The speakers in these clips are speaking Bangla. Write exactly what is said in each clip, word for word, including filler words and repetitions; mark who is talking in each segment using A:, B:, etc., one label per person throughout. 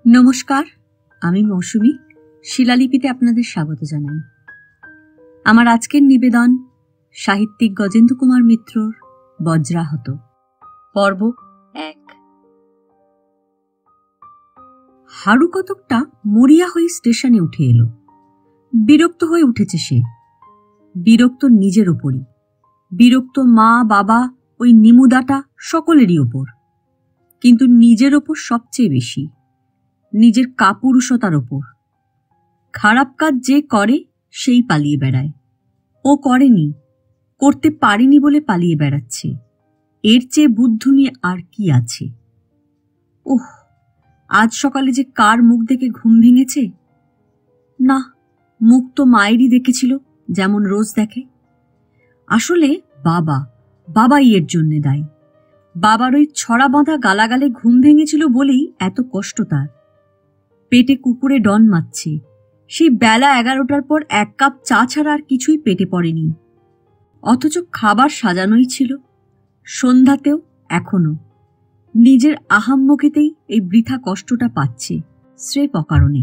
A: নমস্কার, আমি মৌসুমী শিলালিপিতে আপনাদের স্বাগত জানাই। আমার আজকের নিবেদন সাহিত্যিক গজেন্দ্র কুমার মিত্রর বজ্রাহত, পর্ব এক। হারু কতকটা মরিয়া হয়ে স্টেশনে উঠে এলো। বিরক্ত হয়ে উঠেছে সে, বিরক্ত নিজের ওপরই, বিরক্ত মা বাবা ওই নিমুদাটা সকলেরই ওপর, কিন্তু নিজের ওপর সবচেয়ে বেশি, নিজের কাপুরুষতার ওপর। খারাপ কাজ যে করে সেই পালিয়ে বেড়ায়। ও করেনি, করতে পারেনি বলে পালিয়ে বেড়াচ্ছে। এর চেয়ে বুদ্ধুমি আর কি আছে? ওহ, আজ সকালে যে কার মুখ দেখে ঘুম ভেঙেছে! না, মুখ তো মায়েরই দেখেছিল, যেমন রোজ দেখে। আসলে বাবা বাবাই এর জন্যে দায়ী। বাবার ওই ছড়া বাঁধা গালাগালে ঘুম ভেঙেছিল বলেই এত কষ্ট তার। পেটে কুকুরে ডন মারছে। সেই বেলা এগারোটার পর এক কাপ চা ছাড়া আর কিছুই পেটে পড়েনি। অথচ খাবার সাজানোই ছিল, সন্ধ্যাতেও, এখনো। নিজের আহাম্মকেতেই এই বৃথা কষ্টটা পাচ্ছে, স্রেফ অকারণে।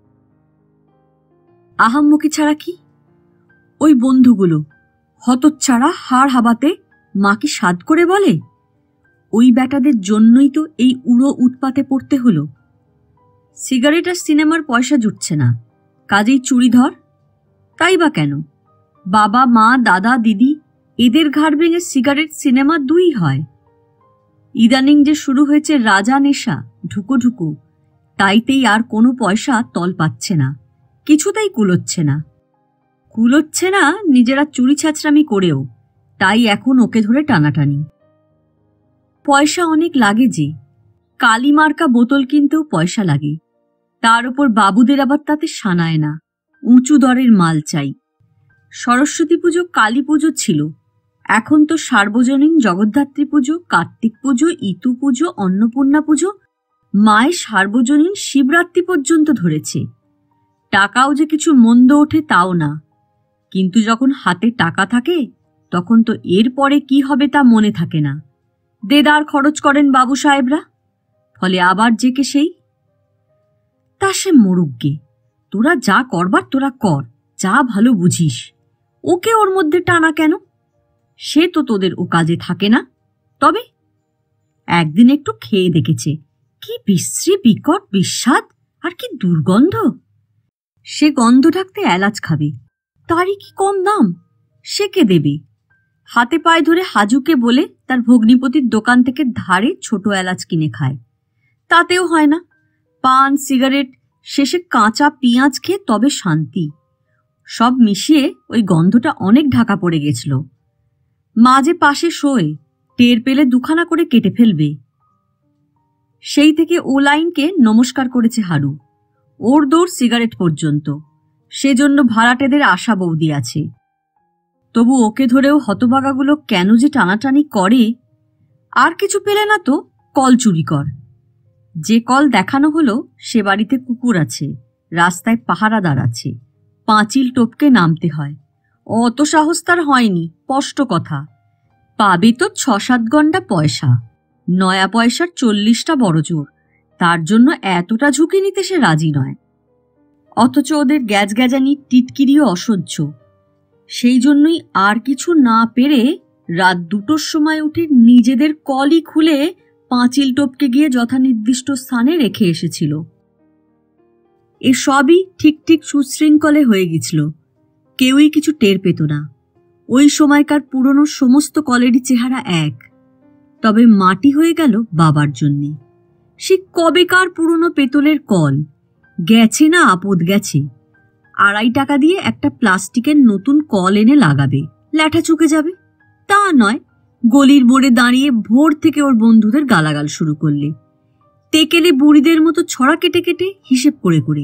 A: আহাম্মকি ছাড়া কি? ওই বন্ধুগুলো হতচ্ছাড়া হাড় হাবাতে মাকে সাধ করে বলে, ওই ব্যাটাদের জন্যই তো এই উড়ো উৎপাতে পড়তে হলো। সিগারেট আর সিনেমার পয়সা জুটছে না, কাজেই চুরি ধর। তাই বা কেন? বাবা মা দাদা দিদি এদের ঘাড় ভেঙে সিগারেট সিনেমা দুই হয়। ইদানিং যে শুরু হয়েছে রাজা নেশা, ঢুকো ঢুকো, তাইতেই আর কোনো পয়সা তল পাচ্ছে না, কিছুতেই কুলোচ্ছে না। কুলোচ্ছে না নিজেরা চুরি ছাঁচরামি করেও, তাই এখন ওকে ধরে টানাটানি। পয়সা অনেক লাগে যে, কালি মার্কা বোতল কিনতেও পয়সা লাগে। তার উপর বাবুদের আবার তাতে সানায় না, উঁচু দরের মাল চাই। সরস্বতী পুজো কালী পুজো ছিল, এখন তো সার্বজনীন জগদ্ধাত্রী পুজো, কার্তিক পুজো, ইতু পুজো, অন্নপূর্ণা পুজো, মায়ের সার্বজনীন শিবরাত্রি পর্যন্ত ধরেছে। টাকাও যে কিছু মন্দ ওঠে তাও না, কিন্তু যখন হাতে টাকা থাকে তখন তো এর পরে কি হবে তা মনে থাকে না। দেদার খরচ করেন বাবু সাহেবরা, ফলে আবার জেকে সেই। তা সে মরুগ্গে, তোরা যা করবার তোরা কর, যা ভালো বুঝিস। ওকে ওর মধ্যে টানা কেন? সে তো তোদের ও কাজে থাকে না। তবে একদিন একটু খেয়ে দেখেছে, কি বিশ্রী বিকট বিস্বাদ আর কি দুর্গন্ধ। সে গন্ধ ঢাকতে এলাচ খাবে, তারই কি কম দাম? সে কে দেবে? হাতে পায়ে ধরে হাজুকে বলে তার ভগ্নিপতির দোকান থেকে ধারে ছোট এলাচ কিনে খায়, তাতেও হয় না। পান সিগারেট, শেষে কাঁচা পেঁয়াজ খেয়ে তবে শান্তি। সব মিশিয়ে ওই গন্ধটা অনেক ঢাকা পড়ে গেছিল। মাঝে পাশে শোয়, টের পেলে দুখানা করে কেটে ফেলবে। সেই থেকে ও লাইনকে নমস্কার করেছে হারু, ওর দৌড় সিগারেট পর্যন্ত। সেজন্য ভাড়াটেদের আশা বৌদি আছে। তবু ওকে ধরেও হতভাগাগুলো কেন যে টানাটানি করে। আর কিছু পেলে না তো কল চুরি কর। যে কল দেখানো হলো সে বাড়িতে কুকুর আছে, রাস্তায় পাহারাদার আছে, পাঁচিল টপকে নামতে হয়। অত সাহস তার হয়নি, স্পষ্ট কথা। পাবে তো ছ সাত ঘন্টা পয়সা, নয়া পয়সার চল্লিশটা বড় জোর। তার জন্য এতটা ঝুঁকি নিতে সে রাজি নয়। অথচ ওদের গ্যাজ গ্যাজানি টিটকিরিও অসহ্য। সেই জন্যই আর কিছু না পেরে রাত দুটোর সময় উঠে নিজেদের কলই খুলে পাঁচিল টপকে গিয়ে যথানির্দিষ্ট স্থানে রেখে এসেছিল। এ সবই ঠিক ঠিক সুশৃঙ্খলে হয়ে গেছিল, কেউই কিছু টের পেত না। ওই সময়কার পুরনো সমস্ত কলেরই চেহারা এক, তবে মাটি হয়ে গেল বাবার জন্যে। সে কবেকার পুরনো পেতলের কল, গেছে না আপদ গেছে। আড়াই টাকা দিয়ে একটা প্লাস্টিকের নতুন কল এনে লাগাবে, ল্যাঠা চুকে যাবে। তা নয়, গলির মোড়ে দাঁড়িয়ে ভোর থেকে ওর বন্ধুদের গালাগাল শুরু করলে, তেকেলে বুড়িদের মতো ছড়া কেটে কেটে হিসেব করে করে।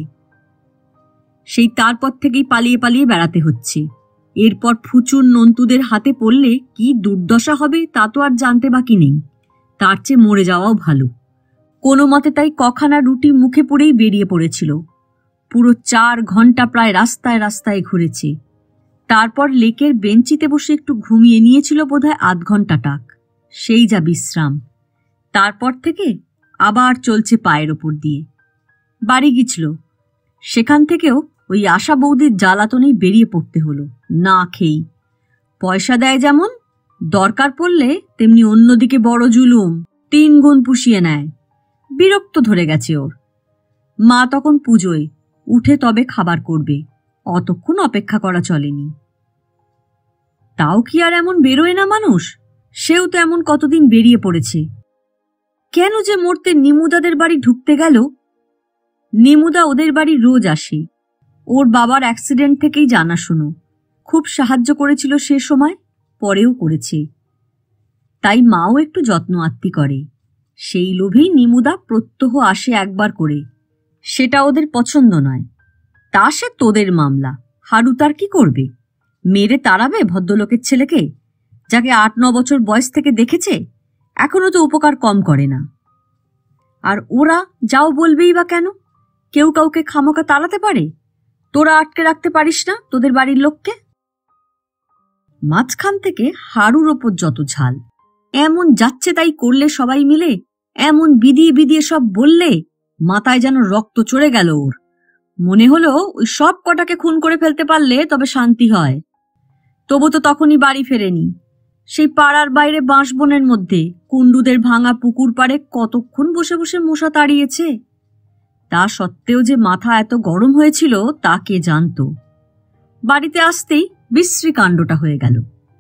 A: সেই তারপর থেকেই পালিয়ে পালিয়ে বেড়াতে হচ্ছে। এরপর ফুচুর নন্তুদের হাতে পড়লে কি দুর্দশা হবে তা তো আর জানতে বাকি নেই। তার চেয়ে মরে যাওয়াও ভালো। কোনো মতে তাই কখানা রুটি মুখে পুরেই বেরিয়ে পড়েছিল। পুরো চার ঘন্টা প্রায় রাস্তায় রাস্তায় ঘুরেছে। তারপর লেকের বেঞ্চিতে বসে একটু ঘুমিয়ে নিয়েছিল বোধহয় আধ ঘন্টা টাক, সেই যা বিশ্রাম। তারপর থেকে আবার চলছে পায়ের ওপর দিয়ে। বাড়ি গিয়েছিল। সেখান থেকেও ওই আশা বৌদির জ্বালাতনেই বেরিয়ে পড়তে হলো, না খেয়েই। পয়সা দেয় যেমন, দরকার পড়লে তেমনি অন্যদিকে বড় জুলুম, তিন গুণ পুষিয়ে নেয়। বিরক্ত ধরে গেছে ওর। মা তখন পুজোয়, উঠে তবে খাবার করবে, অতক্ষণ অপেক্ষা করা চলেনি। তাও কি আর এমন বেরোয় না মানুষ? সেও তো এমন কতদিন বেরিয়ে পড়েছে। কেন যে মরতে নিমুদাদের বাড়ি ঢুকতে গেল? নিমুদা ওদের বাড়ি রোজ আসে, ওর বাবার অ্যাক্সিডেন্ট থেকেই জানাশুনো। খুব সাহায্য করেছিল সে সময়, পরেও করেছে। তাই মাও একটু যত্ন আত্তি করে। সেই লোভেই নিমুদা প্রত্যহ আসে একবার করে। সেটা ওদের পছন্দ নয়। তা সে তোদের মামলা, হারু তার কি করবে? মেরে তাড়াবে ভদ্রলোকের ছেলেকে, যাকে আট ন বছর বয়স থেকে দেখেছে? এখনো তো উপকার কম করে না। আর ওরা যাও বলবেই বা কেন? কেউ কাউকে খামোকা তাড়াতে পারে? তোরা আটকে রাখতে পারিস না তোদের বাড়ির লোককে? মাঝখান থেকে হারুর ওপর যত ঝাল। এমন যাচ্ছে তাই করলে সবাই মিলে, এমন বিদিয়ে বিদিয়ে সব বললে, মাথায় যেন রক্ত চড়ে গেল ওর। মনে হলো ওই সব কটাকে খুন করে ফেলতে পারলে তবে শান্তি হয়। তবু তো তখনই বাড়ি ফেরেনি। সেই পাড়ার বাইরে বাঁশবনের মধ্যে কুণ্ডুদের ভাঙা পুকুর পাড়ে কতক্ষণ বসে বসে মশা তাড়িয়েছে। তা সত্ত্বেও যে মাথা এত গরম হয়েছিল তা কে জানত। বাড়িতে আসতেই বিশ্রী কাণ্ডটা হয়ে গেল।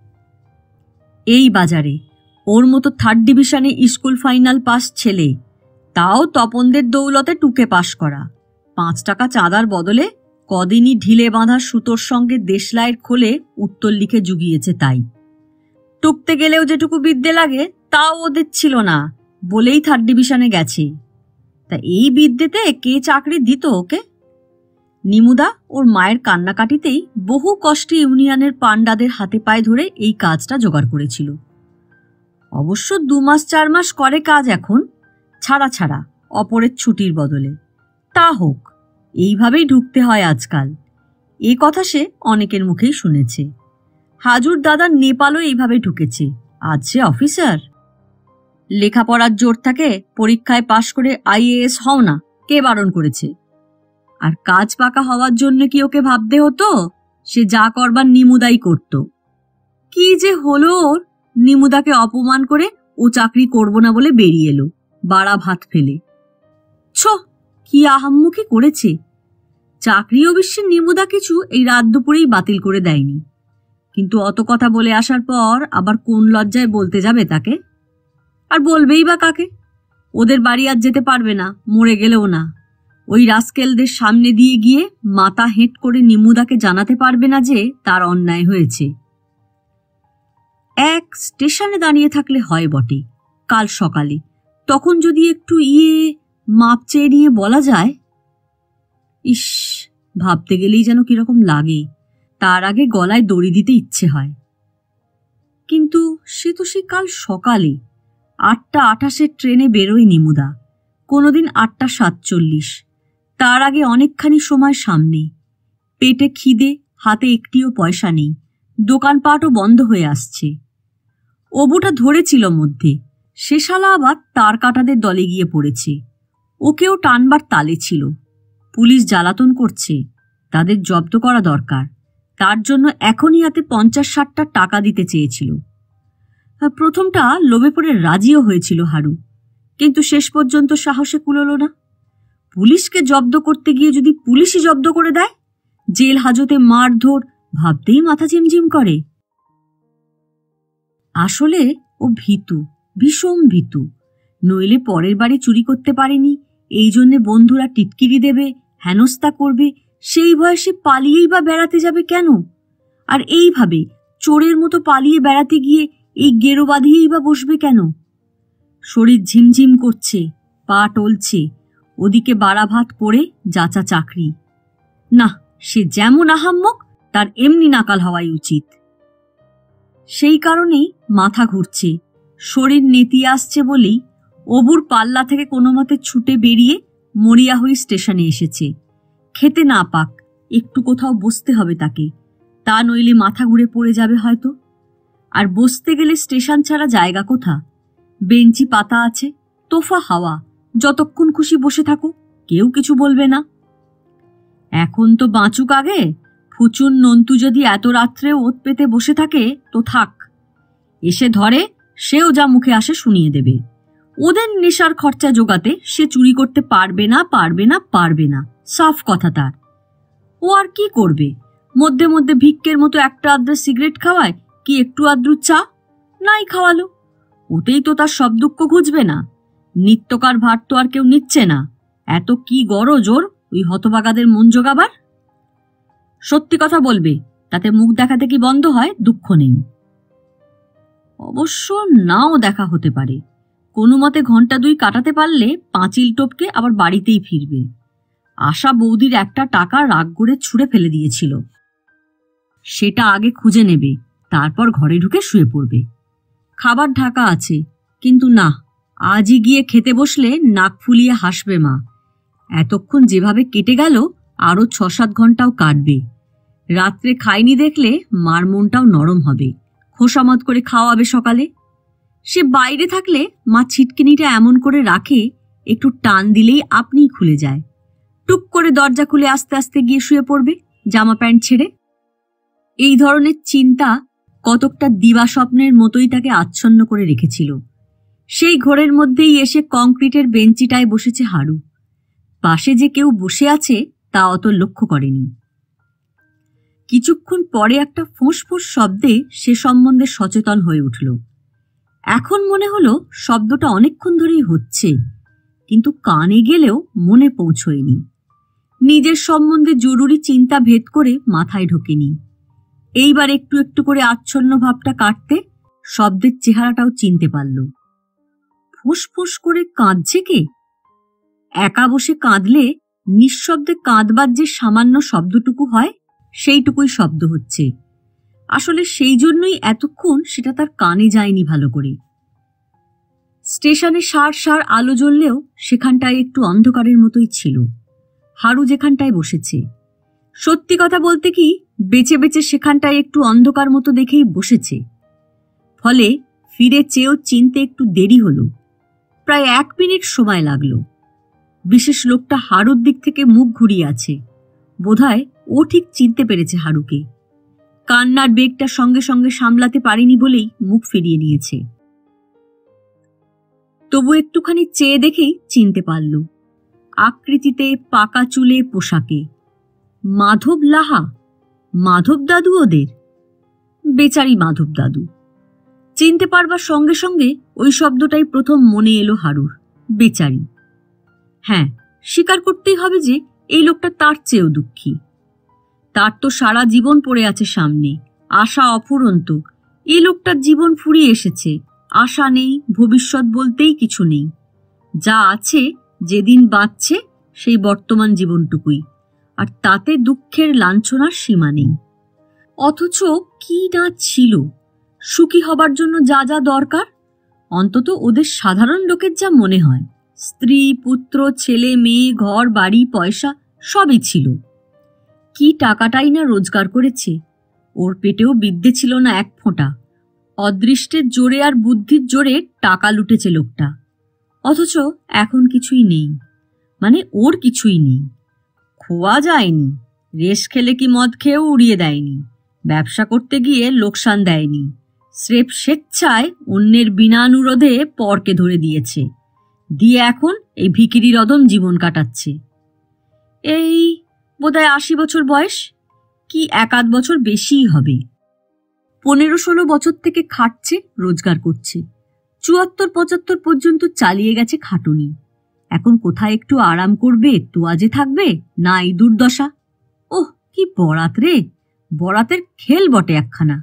A: এই বাজারে ওর মতো থার্ড ডিভিশনে স্কুল ফাইনাল পাস ছেলে, তাও তপনদের দৌলতে টুকে পাশ করা, পাঁচ টাকা চাঁদার বদলে কদিনই ঢিলে বাঁধা সুতোর সঙ্গে দেশলাইয়ের খোলে উত্তর লিখে জুগিয়েছে। তাই টুকতে গেলেও যেটুকু বিদ্যে লাগে তাও ওদের ছিল না বলেই থার্ড ডিভিশনে গেছে। তা এই বিদ্যেতে কে চাকরি দিত ওকে? নিমুদা ওর মায়ের কান্নাকাটিতেই বহু কষ্টে ইউনিয়নের পান্ডাদের হাতে পায়ে ধরে এই কাজটা জোগাড় করেছিল। অবশ্য দু মাস চার মাস করে কাজ এখন, ছাড়া ছাড়া অপরের ছুটির বদলে। তা হোক, এইভাবেই ঢুকতে হয় আজকাল। এ কথা সে অনেকের মুখেই শুনেছে। হাজুর দাদা নেপালও এইভাবে ঢুকেছে, আজ সে অফিসার। লেখাপড়ার জোর থাকে, পরীক্ষায় পাশ করে আইএএস হও না, কে বারণ করেছে? আর কাজ পাকা হওয়ার জন্য কি ওকে ভাবতে হতো? সে যা করবার নিমুদাই করত। কি যে হলো ওর! নিমুদাকে অপমান করে ও চাকরি করব না বলে বেরিয়ে এলো, বাড়া ভাত ফেলে। ছ, কি আহাম্মুখী করেছে! চাকরি অবশ্যই নিমুদা কিছু এই রাত দুপুরেই বাতিল করে দেয়নি, কিন্তু অত কথা বলে আসার পর আবার কোন লজ্জায় বলতে যাবে তাকে? আর বলবেই বা কাকে? ওদের বাড়ি আর যেতে পারবে না, মরে গেলেও না। ওই রাস্কেলদের সামনে দিয়ে গিয়ে মাথা হেঁট করে নিমুদাকে জানাতে পারবে না যে তার অন্যায় হয়েছে। এক স্টেশনে দাঁড়িয়ে থাকলে হয় বটে, কাল সকালে, তখন যদি একটু ইয়ে মাপ চেয়ে নিয়ে বলা যায়। ইস, ভাবতে গেলেই যেন কিরকম লাগে। তার আগে গলায় দড়ি দিতে ইচ্ছে হয়। কিন্তু সে তো সে কাল সকালে আটটা আঠাশের ট্রেনে বেরোয় নিমুদা, কোনোদিন আটটা সাতচল্লিশ। তার আগে অনেকখানি সময় সামনে। পেটে খিদে, হাতে একটিও পয়সা নেই, দোকানপাটও বন্ধ হয়ে আসছে। অবুটা ধরেছিল মধ্যে, সে শালা আবার তার কাটাদের দলে গিয়ে পড়েছে। ওকেও টানবার তালে ছিল। পুলিশ জ্বালাতন করছে, তাদের জব্দ করা দরকার। তার জন্য এখনই হাতে পঞ্চাশ ষাটটা টাকা দিতে চেয়েছিল। প্রথমটা লোভে পড়ে রাজিও হয়েছিল হারু, কিন্তু শেষ পর্যন্ত সাহসে কুলোল না। পুলিশকে জব্দ করতে গিয়ে যদি পুলিশই জব্দ করে দেয়, জেল হাজতে মারধর, ভাবতেই মাথা ঝিমঝিম করে। আসলে ও ভীতু, ভীষণ ভীতু। নইলে পরের বাড়ি চুরি করতে পারেনি, এই জন্যে বন্ধুরা টিটকিরি দেবে, হেনস্থা করবে, সেই ভয়ে সে পালিয়েই বা বেড়াতে যাবে কেন? আর এইভাবে চোরের মতো পালিয়ে বেড়াতে গিয়ে এই গেরো বাঁধিয়েই বা বসবে কেন? শরীর ঝিমঝিম করছে, পা টলছে, ওদিকে বাড়া ভাত পড়ে যাচা চাকরি। না, সে যেমন আহাম্মক তার এমনি নাকাল হওয়াই উচিত। সেই কারণেই মাথা ঘুরছে, শরীর নেতিয়ে আসছে বলেই অবুর পাল্লা থেকে কোনো মতে ছুটে বেরিয়ে মরিয়াহই স্টেশনে এসেছে। খেতে না পাক, একটু কোথাও বসতে হবে তাকে, তা নইলে মাথা ঘুরে পড়ে যাবে হয়তো। আর বসতে গেলে স্টেশন ছাড়া জায়গা কোথা? বেঞ্চি পাতা আছে, তোফা হাওয়া, যতক্ষণ খুশি বসে থাকো। কেউ কিছু বলবে না। এখন তো বাঁচুক আগে, ফুচুন নন্তু যদি এত রাত্রে ওত পেতে বসে থাকে তো থাক, এসে ধরে সেও যা মুখে আসে শুনিয়ে দেবে। ওদের নেশার খরচা জোগাতে সে চুরি করতে পারবে না পারবে না পারবে না, সাফ কথা তার। ও আর কি করবে? মধ্যে মধ্যে ভিক্ষের মতো একটা আদ্রা সিগারেট খাওয়ায় কি একটু আদ্রু চা নাই খাওয়ালো, ওতেই তো তার সব দুঃখ ঘুচবে না। নিত্যকার ভার তো আর কেউ নিচ্ছে না, এত কি গরজ ওর ওই হতভাগাদের মন জোগাবার? সত্যি কথা বলবে, তাতে মুখ দেখাতে কি বন্ধ হয়? দুঃখ নেই। অবশ্য নাও দেখা হতে পারে, কোনো মতে ঘন্টা দুই কাটাতে পারলে পাঁচিল টপকে আবার বাড়িতেই ফিরবে। আশা বৌদির একটা টাকা রাগ করে ছুঁড়ে ফেলে দিয়েছিল, সেটা আগে খুঁজে নেবে, তারপর ঘরে ঢুকে শুয়ে পড়বে। খাবার ঢাকা আছে, কিন্তু না, আজই গিয়ে খেতে বসলে নাক ফুলিয়ে হাসবে মা। এতক্ষণ যেভাবে কেটে গেল আরো ছ সাত ঘন্টাও কাটবে। রাত্রে খাইনি দেখলে মার মনটাও নরম হবে, খোসামত করে খাওয়াবে সকালে। সে বাইরে থাকলে মা ছিটকিনিটা এমন করে রাখে, একটু টান দিলেই আপনিই খুলে যায়। টুক করে দরজা খুলে আস্তে আস্তে গিয়ে শুয়ে পড়বে জামা প্যান্ট ছেড়ে। এই ধরনের চিন্তা কতকটা দিবা স্বপ্নের মতোই তাকে আচ্ছন্ন করে রেখেছিল। সেই ঘোরের মধ্যেই এসে কংক্রিটের বেঞ্চিটায় বসেছে হারু। পাশে যে কেউ বসে আছে তা অত লক্ষ্য করেনি। কিছুক্ষণ পরে একটা ফোঁস ফোঁস শব্দে সে সম্বন্ধে সচেতন হয়ে উঠল। এখন মনে হলো শব্দটা অনেকক্ষণ ধরেই হচ্ছে, কিন্তু কানে গেলেও মনে পৌঁছয়নি। নিজের সম্বন্ধে জরুরি চিন্তা ভেদ করে মাথায় ঢোকেনি। এইবার একটু একটু করে আচ্ছন্ন ভাবটা কাটতে শব্দের চেহারাটাও চিনতে পারল। ফুসফুস করে কাঁদছে কে? একা বসে কাঁদলে নিঃশব্দে কাঁদবার যে সামান্য শব্দটুকু হয়, সেইটুকুই শব্দ হচ্ছে। আসলে সেই জন্যই এতক্ষণ সেটা তার কানে যায়নি ভালো করে। স্টেশনে সার সার আলো জ্বললেও সেখানটায় একটু অন্ধকারের মতোই ছিল। হারু যেখানটায় বসেছে, সত্যি কথা বলতে কি বেঁচে বেঁচে সেখানটায় একটু অন্ধকার মতো দেখেই বসেছে। ফলে ফিরে চেয়েও চিনতে একটু দেরি হলো, প্রায় এক মিনিট সময় লাগলো। বিশেষ লোকটা হারুর দিক থেকে মুখ ঘুরিয়ে আছে, বোধহয় ও ঠিক চিনতে পেরেছে হারুকে। কান্নার বেগটা সঙ্গে সঙ্গে সামলাতে পারেনি বলেই মুখ ফিরিয়ে নিয়েছে। তবু একটুখানি চেয়ে দেখেই চিনতে পারল। আকৃতিতে, পাকা চুলে, পোশাকে। মাধব লাহা, মাধব দাদু ওদের। বেচারি মাধব দাদু। চিনতে পারবার সঙ্গে সঙ্গে ওই শব্দটাই প্রথম মনে এলো হারুর, বেচারি। হ্যাঁ, স্বীকার করতেই হবে যে এই লোকটা তার চেয়েও দুঃখী। তার তো সারা জীবন পড়ে আছে সামনে, আশা অফুরন্ত। এই লোকটার জীবন ফুরিয়ে এসেছে, আশা নেই, ভবিষ্যৎ বলতেই কিছু নেই। যা আছে, যেদিন বাঁচছে সেই বর্তমান জীবনটুকুই, আর তাতে দুঃখের লাঞ্ছনার সীমা নেই। অথচ কি না ছিল, সুখী হবার জন্য যা যা দরকার, অন্তত ওদের সাধারণ লোকের যা মনে হয়, স্ত্রী, পুত্র, ছেলে মেয়ে, ঘর বাড়ি, পয়সা সবই ছিল। কি টাকাটাই না রোজগার করেছে, ওর পেটেও বিদ্যে ছিল না এক ফোঁটা। অদৃষ্টের জোরে আর বুদ্ধির জোরে টাকা লুটেছে লোকটা। অথচ এখন কিছুই নেই, মানে ওর কিছুই নেই। খোয়া যায়নি, রেশ খেলে কি মদ খেয়েও উড়িয়ে দেয়নি, ব্যবসা করতে গিয়ে লোকসান দেয়নি, স্রেফ স্বেচ্ছায় অন্যের বিনানুরোধে পরকে ধরে দিয়েছে, দিয়ে এখন এই ভিখিরি রদম জীবন কাটাচ্ছে। এই বোধহয় আশি বছর বয়স, কি এক আধ বছর বেশিই হবে। পনেরো ষোলো বছর থেকে খাটছে, রোজগার করছে। চুয়াত্তর পঁচাত্তর পর্যন্ত চালিয়ে গেছে খাটুনি। এখন কোথায় একটু আরাম করবে, তোয়াজে থাকবে, না এই দুর্দশা। ওহ, কি বরাত রে, বরাতের খেল বটে একখানা।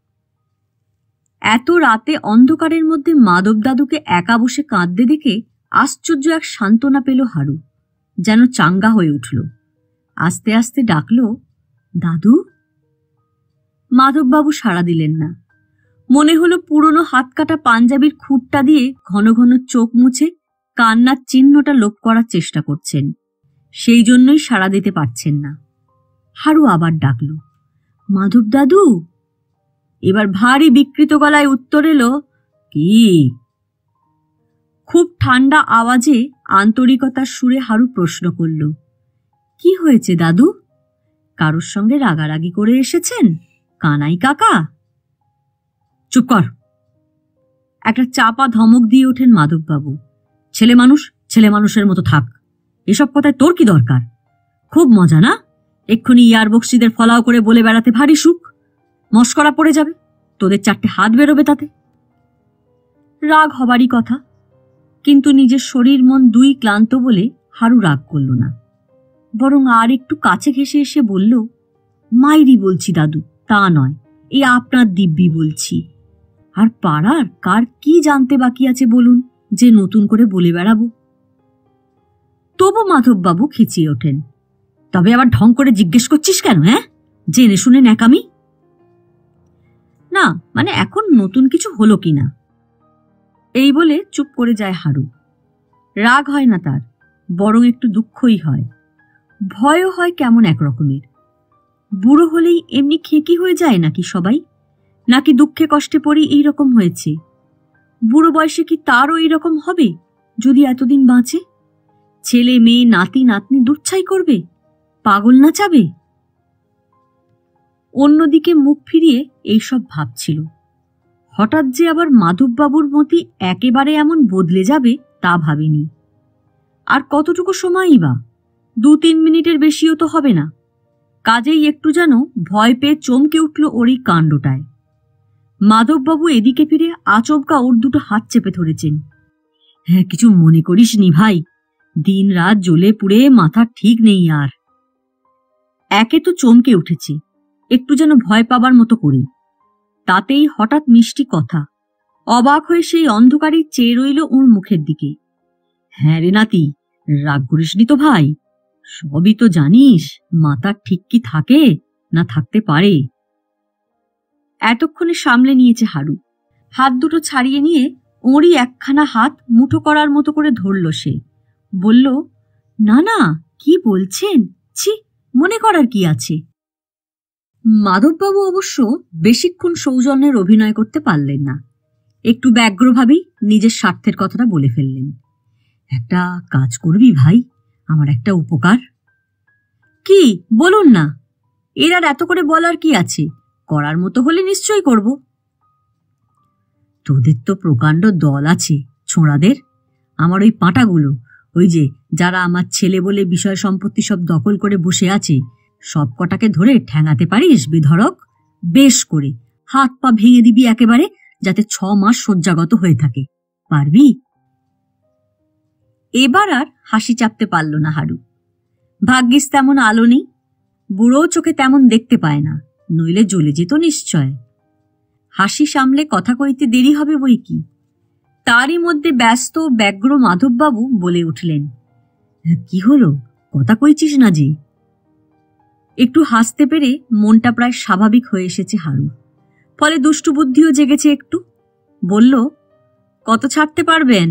A: এত রাতে অন্ধকারের মধ্যে মাধব দাদুকে একা বসে কাঁদতে দেখে আশ্চর্য এক সান্ত্বনা পেল হারু, যেন চাঙ্গা হয়ে উঠল। আস্তে আস্তে ডাকল, দাদু। মাধববাবু সাড়া দিলেন না। মনে হলো পুরনো হাত কাটা পাঞ্জাবির খুঁটটা দিয়ে ঘন ঘন চোখ মুছে কান্নার চিহ্নটা লোপ করার চেষ্টা করছেন, সেই জন্যই সাড়া দিতে পারছেন না। হারু আবার ডাকল, মাধব দাদু। এবার ভারী বিকৃত গলায় উত্তর এলো, কি? খুব ঠান্ডা আওয়াজে আন্তরিকতার সুরে হারু প্রশ্ন করল, কি হয়েছে দাদু? কারোর সঙ্গে রাগারাগি করে এসেছেন? কানাই কাকা? চুপ কর! একটা চাপা ধমক দিয়ে ওঠেন মাধববাবু। ছেলে মানুষ ছেলে মানুষের মতো থাক, এসব কথায় তোর কি দরকার? খুব মজা না? এক্ষুনি ইয়ার বক্সিদের ফলাও করে বলে বেড়াতে ভারী সুখ। মস্করা পড়ে যাবে, তোদের চারটে হাত বেরোবে তাতে। রাগ হবারই কথা, কিন্তু নিজের শরীর মন দুই ক্লান্ত বলে হারু রাগ করল না, বরং আর একটু কাছে ঘেঁষে এসে বলল, মাইরি বলছি দাদু, তা নয়, এই আপনার দিব্যি বলছি। আর পাড়ার কার কি জানতে বাকি আছে বলুন যে নতুন করে বলে বেড়াবো? তবু মাধববাবু খিচিয়ে ওঠেন, তবে আবার ঢং করে জিজ্ঞেস করছিস কেন? হ্যাঁ, জেনে শুনে ন্যাকামি? না, মানে এখন নতুন কিছু হলো কিনা, এই বলে চুপ করে যায় হারু। রাগ হয় না তার, বরং একটু দুঃখই হয়, ভয়ও হয় কেমন এক রকমের। বুড়ো হলেই এমনি খেকি হয়ে যায় নাকি সবাই? নাকি দুঃখে কষ্টে পড়ি এইরকম হয়েছে? বুড়ো বয়সে কি তারও এইরকম হবে যদি এতদিন বাঁচে? ছেলে মেয়ে নাতি নাতনি দুচ্ছাই করবে, পাগল নাচাবে। অন্যদিকে মুখ ফিরিয়ে এইসব ভাবছিল। হঠাৎ যে আবার মাধববাবুর মতি একেবারে এমন বদলে যাবে তা ভাবেনি। আর কতটুকু সময়ই বা, দু তিন মিনিটের বেশিও তো হবে না। কাজেই একটু যেন ভয় পেয়ে চমকে উঠল ওর এই কাণ্ডটায়। মাধববাবু এদিকে ফিরে আচমকা ওর দুটো হাত চেপে ধরেছেন। হ্যাঁ, কিছু মনে করিস নি ভাই, দিন রাত জ্বলে পুড়ে মাথা ঠিক নেই আর। একে তো চমকে উঠেছে, একটু যেন ভয় পাবার মতো করি, তাতেই হঠাৎ মিষ্টি কথা। অবাক হয়ে সেই অন্ধকারেই চেয়ে রইল ওর মুখের দিকে। হ্যাঁ রে নাতি, রাগ করিসনি তো ভাই, সবই তো জানিস, মাথা ঠিক কি থাকে না থাকতে পারে। এতক্ষণে সামলে নিয়েছে হারু। হাত দুটো ছাড়িয়ে নিয়ে ওরই একখানা হাত মুঠো করার মতো করে ধরল সে। বলল, না না, কি বলছেন, ছি, মনে করার কি আছে? মাধববাবু অবশ্য বেশিক্ষণ সৌজন্যের অভিনয় করতে পারলেন না, একটু ব্যগ্রভাবেই নিজের স্বার্থের কথাটা বলে ফেললেন। একটা কাজ করবি ভাই, আমার একটা উপকার। কি, বলুন না, এর আর এত করে বলার কি আছে? করার মতো হলে নিশ্চয়ই করব। তোদের তো প্রকাণ্ড দল আছে ছোঁড়াদের, আমার ওই পাঁটাগুলো, ওই যে যারা আমার ছেলে বলে বিষয় সম্পত্তি সব দখল করে বসে আছে, সব কটাকে ধরে ঠ্যাঙাতে পারিস বেধড়ক? বেশ করে হাত পা ভেঙে দিবি একেবারে, যাতে ছ মাস শয্যাগত হয়ে থাকে। পারবি? এবার আর হাসি চাপতে পারল না হারু। ভাগ্যিস তেমন আলো নেই, বুড়ো চোখে তেমন দেখতে পায় না, নইলে জ্বলে যেত নিশ্চয়। হাসি সামলে কথা কইতে দেরি হবে বই কি। তারই মধ্যে ব্যস্ত ব্যগ্র মাধববাবু বলে উঠলেন, কি হলো, কথা কইছিস না যে? একটু হাসতে পেরে মনটা প্রায় স্বাভাবিক হয়ে এসেছে হারু, ফলে দুষ্টু বুদ্ধিও জেগেছে একটু। বলল, কত ছাড়তে পারবেন?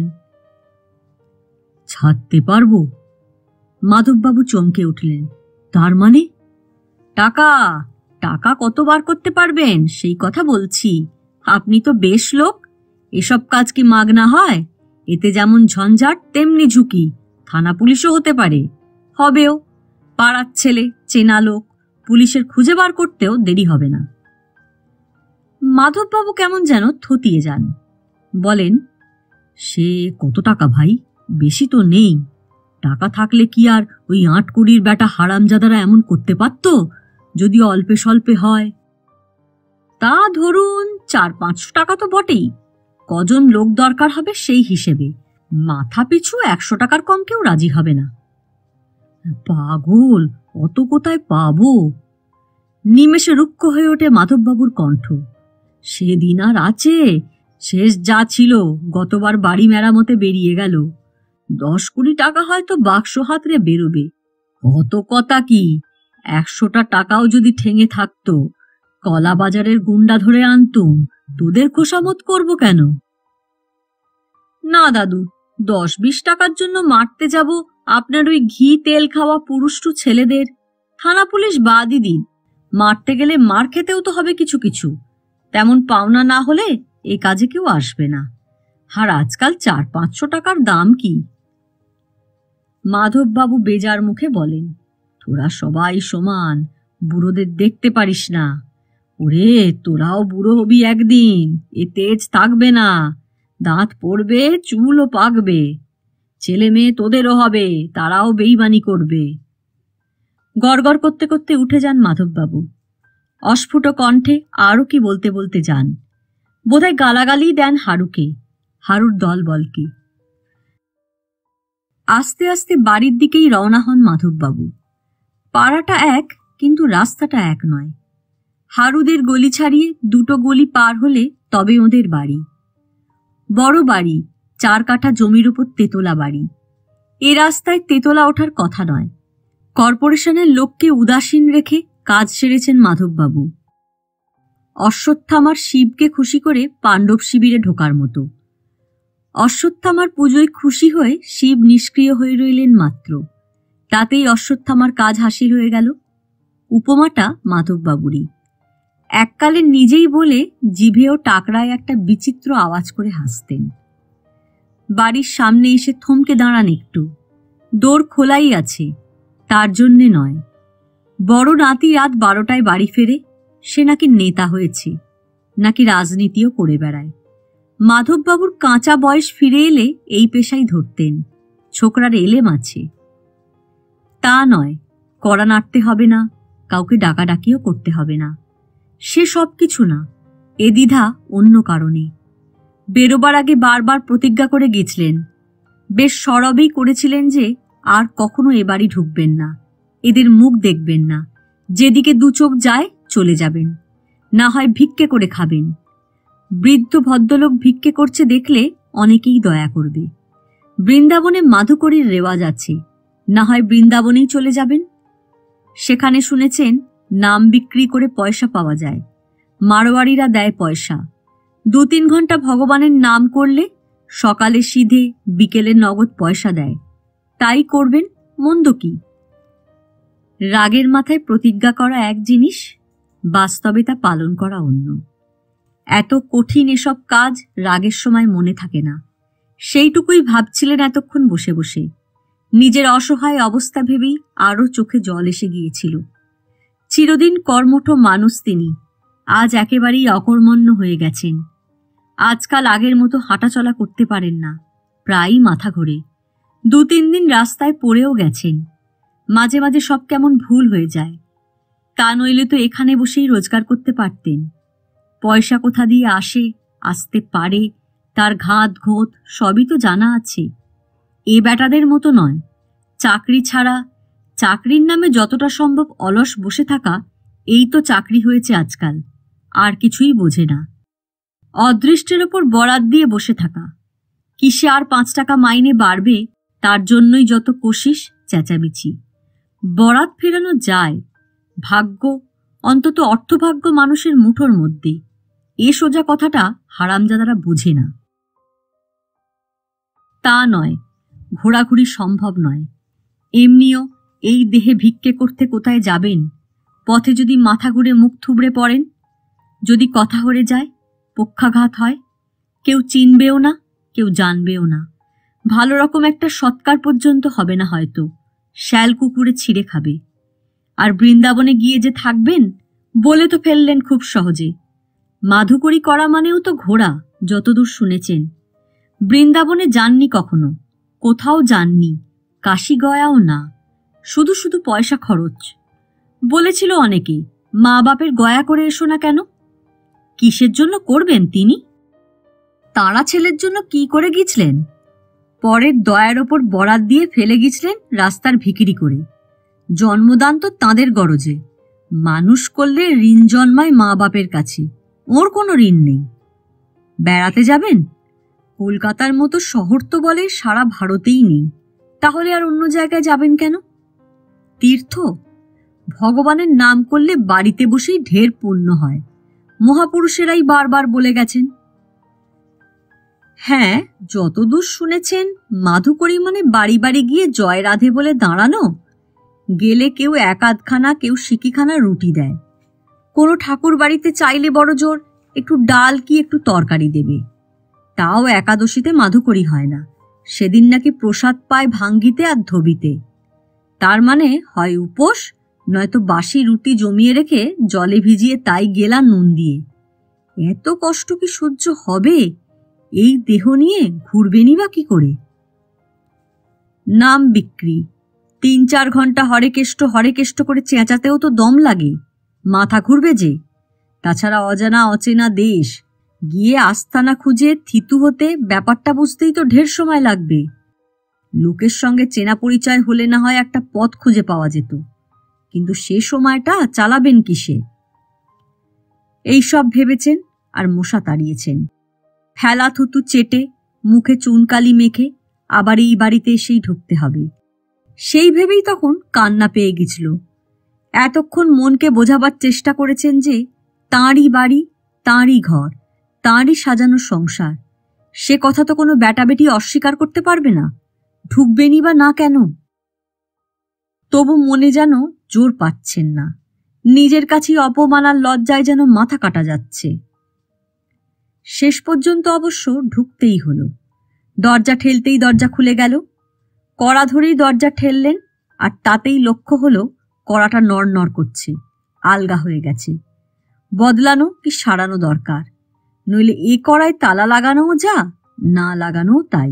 A: ছাড়তে পারবো? মাধববাবু চমকে উঠলেন। তার মানে? টাকা টাকা কত বার করতে পারবেন সেই কথা বলছি। আপনি তো বেশ লোক, এসব কাজ কি মাগনা হয়? এতে যেমন ঝঞ্ঝাট তেমনি ঝুঁকি, থানা পুলিশও হতে পারে, হবেও। পাড়ার ছেলে, চেনা লোক, পুলিশের খুঁজে বার করতেও দেরি হবে না। মাধববাবু কেমন যেন থতিয়ে যান, বলেন, সে কত টাকা ভাই? বেশি তো নেই। টাকা থাকলে কি আর ওই আট কুড়ির বেটা হারামজাদারা এমন করতে পারত? যদি অল্পে স্বল্পে হয় তা ধরুন চার পাঁচশো টাকা তো বটেই। কজন লোক দরকার হবে সেই হিসেবে মাথা পিছু একশো টাকার কম কেউ রাজি হবে না। পাগল, অত কোথায় পাবো? নিমেষে রুক্ষ হয়ে ওঠে মাধববাবুর কণ্ঠ। সেদিন আর আছে? শেষ যা ছিল গতবার বাড়ি মেরামতে বেরিয়ে গেল। দশ কুড়ি টাকা হয়তো বাক্স হাতরে বেরোবে। অত কথা কি, একশোটা টাকাও যদি ঠেঙে থাকতো, কলা বাজারের গুন্ডা ধরে আনতুম, তোদের খোসামত করব কেন? না দাদু, দশ বিশ টাকার জন্য মারতে যাব আপনার ওই ঘি তেল খাওয়া পুরুষটু ছেলেদের? থানা পুলিশ বাদই দিন, মারতে গেলে মার খেতেও তো হবে কিছু কিছু। তেমন পাওনা না হলে এ কাজে কেউ আসবে না। আর আজকাল চার পাঁচশো টাকার দাম কি? মাধববাবু বেজার মুখে বলেন, তোরা সবাই সমান, বুড়োদের দেখতে পারিস না। ওরে, তোরাও বুড়ো হবি একদিন, এ তেজ থাকবে না, দাঁত পড়বে, চুলও পাকবে, ছেলে মেয়ে তোদেরও হবে, তারাও বেইমানি করবে। গড়গড় করতে করতে উঠে যান মাধববাবু। অস্ফুট কণ্ঠে আরও কি বলতে বলতে যান। বোধহয় গালাগালি দেন হারুকে, হারুর দলবলকে। আস্তে আস্তে বাড়ির দিকেই রওনা হন মাধববাবু। পাড়াটা এক, কিন্তু রাস্তাটা এক নয়। হারুদের গলি ছাড়িয়ে দুটো গলি পার হলে তবে ওদের বাড়ি। বড় বাড়ি, চার কাঠা জমির উপর তেতলা বাড়ি। এ রাস্তায় তেতলা ওঠার কথা নয়। কর্পোরেশনের লোককে উদাসীন রেখে কাজ সেরেছেন মাধববাবু। অশ্বত্থামার শিবকে খুশি করে পাণ্ডব শিবিরে ঢোকার মতো। অশ্বত্থামার পুজোয় খুশি হয়ে শিব নিষ্ক্রিয় হয়ে রইলেন মাত্র, তাতেই অশ্বত্থামার কাজ হাসিল হয়ে গেল। উপমাটা মাধববাবুরই। এককালে নিজেই বলে জিভেও টাকরায় একটা বিচিত্র আওয়াজ করে হাসতেন। বাড়ির সামনে এসে থমকে দাঁড়ান একটু। দোর খোলাই আছে, তার জন্যে নয়। বড় নাতি রাত বারোটায় বাড়ি ফেরে, সে নাকি নেতা হয়েছে, নাকি রাজনীতিও করে বেড়ায়। মাধববাবুর কাঁচা বয়স ফিরে এলে এই পেশাই ধরতেন, ছোকরার এলেম আছে। তা নয়, কড়া নাড়তে হবে না, কাউকে ডাকাডাকিও করতে হবে না, সে সব কিছু না। এ দ্বিধা অন্য কারণে। বেরোবার আগে বারবার প্রতিজ্ঞা করে গেছিলেন, বেশ সরবেই করেছিলেন যে আর কখনো এ বাড়ি ঢুকবেন না, এদের মুখ দেখবেন না, যেদিকে দু চোখ যায় চলে যাবেন, না হয় ভিক্ষে করে খাবেন। বৃদ্ধ ভদ্রলোক ভিক্ষে করছে দেখলে অনেকেই দয়া করবে। বৃন্দাবনে মাধুকরীর রেওয়াজ আছে, না হয় বৃন্দাবনেই চলে যাবেন। সেখানে শুনেছেন নাম বিক্রি করে পয়সা পাওয়া যায়, মারোয়ারিরা দেয় পয়সা। দু তিন ঘন্টা ভগবানের নাম করলে সকালে সিধে, বিকেলে নগদ পয়সা দেয়। তাই করবেন, মন্দ কি? রাগের মাথায় প্রতিজ্ঞা করা এক জিনিস, বাস্তবে তা পালন করা অন্য। এত কঠিন এসব কাজ রাগের সময় মনে থাকে না, সেইটুকুই ভাবছিলেন এতক্ষণ বসে বসে। নিজের অসহায় অবস্থা ভেবেই আরও চোখে জল এসে গিয়েছিল। চিরদিন কর্মঠ মানুষ তিনি, আজ একেবারেই অকর্মণ্য হয়ে গেছেন। আজকাল আগের মতো হাঁটাচলা করতে পারেন না, প্রায়ই মাথা ঘোরে। দু তিন দিন রাস্তায় পড়েও গেছেন। মাঝে মাঝে সব কেমন ভুল হয়ে যায়। তা নইলে তো এখানে বসেই রোজগার করতে পারতেন। পয়সা কোথা দিয়ে আসে, আসতে পারে, তার ঘাত ঘোত সবই তো জানা আছে। এ বেটাদের মতো নয়। চাকরি ছাড়া, চাকরির নামে যতটা সম্ভব অলস বসে থাকা, এই তো চাকরি হয়েছে আজকাল। আর কিছুই বোঝে না। অদৃষ্টের ওপর বরাত দিয়ে বসে থাকা। কিসে আর পাঁচ টাকা মাইনে বাড়বে, তার জন্যই যত কোশিস চেঁচামেচি। বরাত ফেরানো যায়, ভাগ্য, অন্তত অর্থভাগ্য মানুষের মুঠোর মধ্যে। এ সোজা কথাটা হারামজাদারা বোঝে না। তা নয়, ঘোরাঘুরি সম্ভব নয়। এমনিও এই দেহে ভিক্ষে করতে কোথায় যাবেন? পথে যদি মাথা ঘুরে মুখ থুবড়ে পড়েন, যদি কথা হরে যায়, পক্ষাঘাত হয়, কেউ চিনবেও না, কেউ জানবেও না, ভালো রকম একটা সৎকার পর্যন্ত হবে না হয়তো, শ্যাল কুকুরে ছিঁড়ে খাবে। আর বৃন্দাবনে গিয়ে যে থাকবেন বলে তো ফেললেন খুব সহজে। মাধুকরী করা মানেও তো ঘোরা, যতদূর শুনেছেন। বৃন্দাবনে যাননি কখনো, কোথাও যাননি, কাশি গয়াও না, শুধু শুধু পয়সা খরচ। বলেছিল অনেকে, মা বাপের গয়া করে এসো না কেন? কিসের জন্য করবেন তিনি? তাঁরা ছেলের জন্য কি করে গিয়েছিলেন? পরের দয়ার ওপর বরাত দিয়ে ফেলে গিয়েছিলেন রাস্তার ভিখিরি করে। জন্মদান তো তাঁদের গরজে। মানুষ করলে ঋণ জন্মায় মা বাপের কাছে, ওর কোনো ঋণ নেই। বেড়াতে যাবেন? কলকাতার মতো শহর তো বলে সারা ভারতেই নেই, তাহলে আর অন্য জায়গায় যাবেন কেন? তীর্থ? ভগবানের নাম করলে বাড়িতে বসেই ঢের পুণ্য হয়, মহাপুরুষেরাই বারবার বলে গেছেন। হ্যাঁ, যতদূর শুনেছেন মাধুকরী মানে বাড়ি বাড়ি গিয়ে জয় রাধে বলে দাঁড়ানো। গেলে কেউ এক আধখানা, কেউ সিকিখানা রুটি দেয়। কোনো ঠাকুর বাড়িতে চাইলে বড় জোর একটু ডাল কি একটু তরকারি দেবে। তাও একাদশীতে মাধুকরী হয় না, সেদিন নাকি প্রসাদ পায় ভাঙ্গিতে আর ধবিতে। তার মানে হয় উপোস, নয়তো বাসি রুটি জমিয়ে রেখে জলে ভিজিয়ে তাই গেলা নুন দিয়ে। এত কষ্ট কি সহ্য হবে? এই দেহ নিয়ে ঘুরবেনি বা কি করে? নাম বিক্রি। তিন চার ঘন্টা হরেকেষ্ট হরেকেষ্ট করে চেঁচাতেও তো দম লাগে, মাথা ঘুরবে যে। তাছাড়া অজানা অচেনা দেশ, গিয়ে আস্তানা খুঁজে থিতু হতে ব্যাপারটা বুঝতেই তো ঢের সময় লাগবে। লোকের সঙ্গে চেনা পরিচয় হলে না হয় একটা পথ খুঁজে পাওয়া যেত, কিন্তু সে সময়টা চালাবেন কিসে? এইসব ভেবেছেন আর মশা তাড়িয়েছেন। ফেলা থুতু চেটে মুখে চুনকালি মেখে আবার এই বাড়িতে এসেই ঢুকতে হবে, সেই ভেবেই তখন কান্না পেয়ে গেছিল। এতক্ষণ মনকে বোঝাবার চেষ্টা করেছেন যে তাঁরই বাড়ি, তাঁরই ঘর, তাঁরই সাজানো সংসার। সে কথা তো কোনো বেটাবেটি অস্বীকার করতে পারবে না, ঢুকবেনি বা না কেন? তবু মনে যেন জোর পাচ্ছেন না, নিজের কাছেই অপমান আর লজ্জায় যেন মাথা কাটা যাচ্ছে। শেষ পর্যন্ত অবশ্য ঢুকতেই হলো। দরজা ঠেলতেই দরজা খুলে গেল। কড়া ধরেই দরজা ঠেললেন, আর তাতেই লক্ষ্য হলো কড়াটা নড়নড় করছে, আলগা হয়ে গেছে। বদলানো কি সারানো দরকার, নইলে এ কড়ায় তালা লাগানোও যা, না লাগানোও তাই।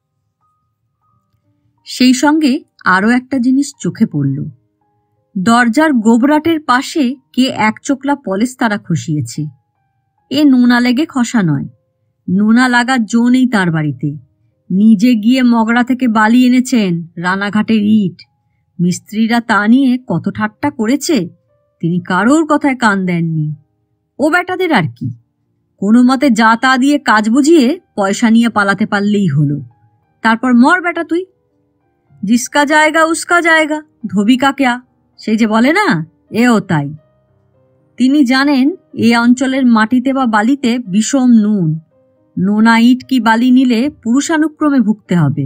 A: সেই সঙ্গে আরও একটা জিনিস চোখে পড়ল। দরজার গোবরাটের পাশে কে এক চোখলা পলেস্তারা খসিয়েছে। এ নোনা লেগে খসা নয়, নোনা লাগার জো নেই তাঁর বাড়িতে। নিজে গিয়ে মগরা থেকে বালি এনেছেন, রানাঘাটের ইট। মিস্ত্রিরা তা নিয়ে কত ঠাট্টা করেছে, তিনি কারোর কথায় কান দেননি। ও বেটাদের আর কি, কোনো মতে যা তা দিয়ে কাজ বুঝিয়ে পয়সা নিয়ে পালাতে পারলেই হলো। তারপর মর বেটা তুই, জিসকা জায়গা উস্কা জায়গা, ধোবিকা ক্যা, সেই যে বলে না, এও তাই। তিনি জানেন এ অঞ্চলের মাটিতে বা বালিতে বিষম নুন, নোনা ইট কি বালি নিলে পুরুষানুক্রমে ভুগতে হবে।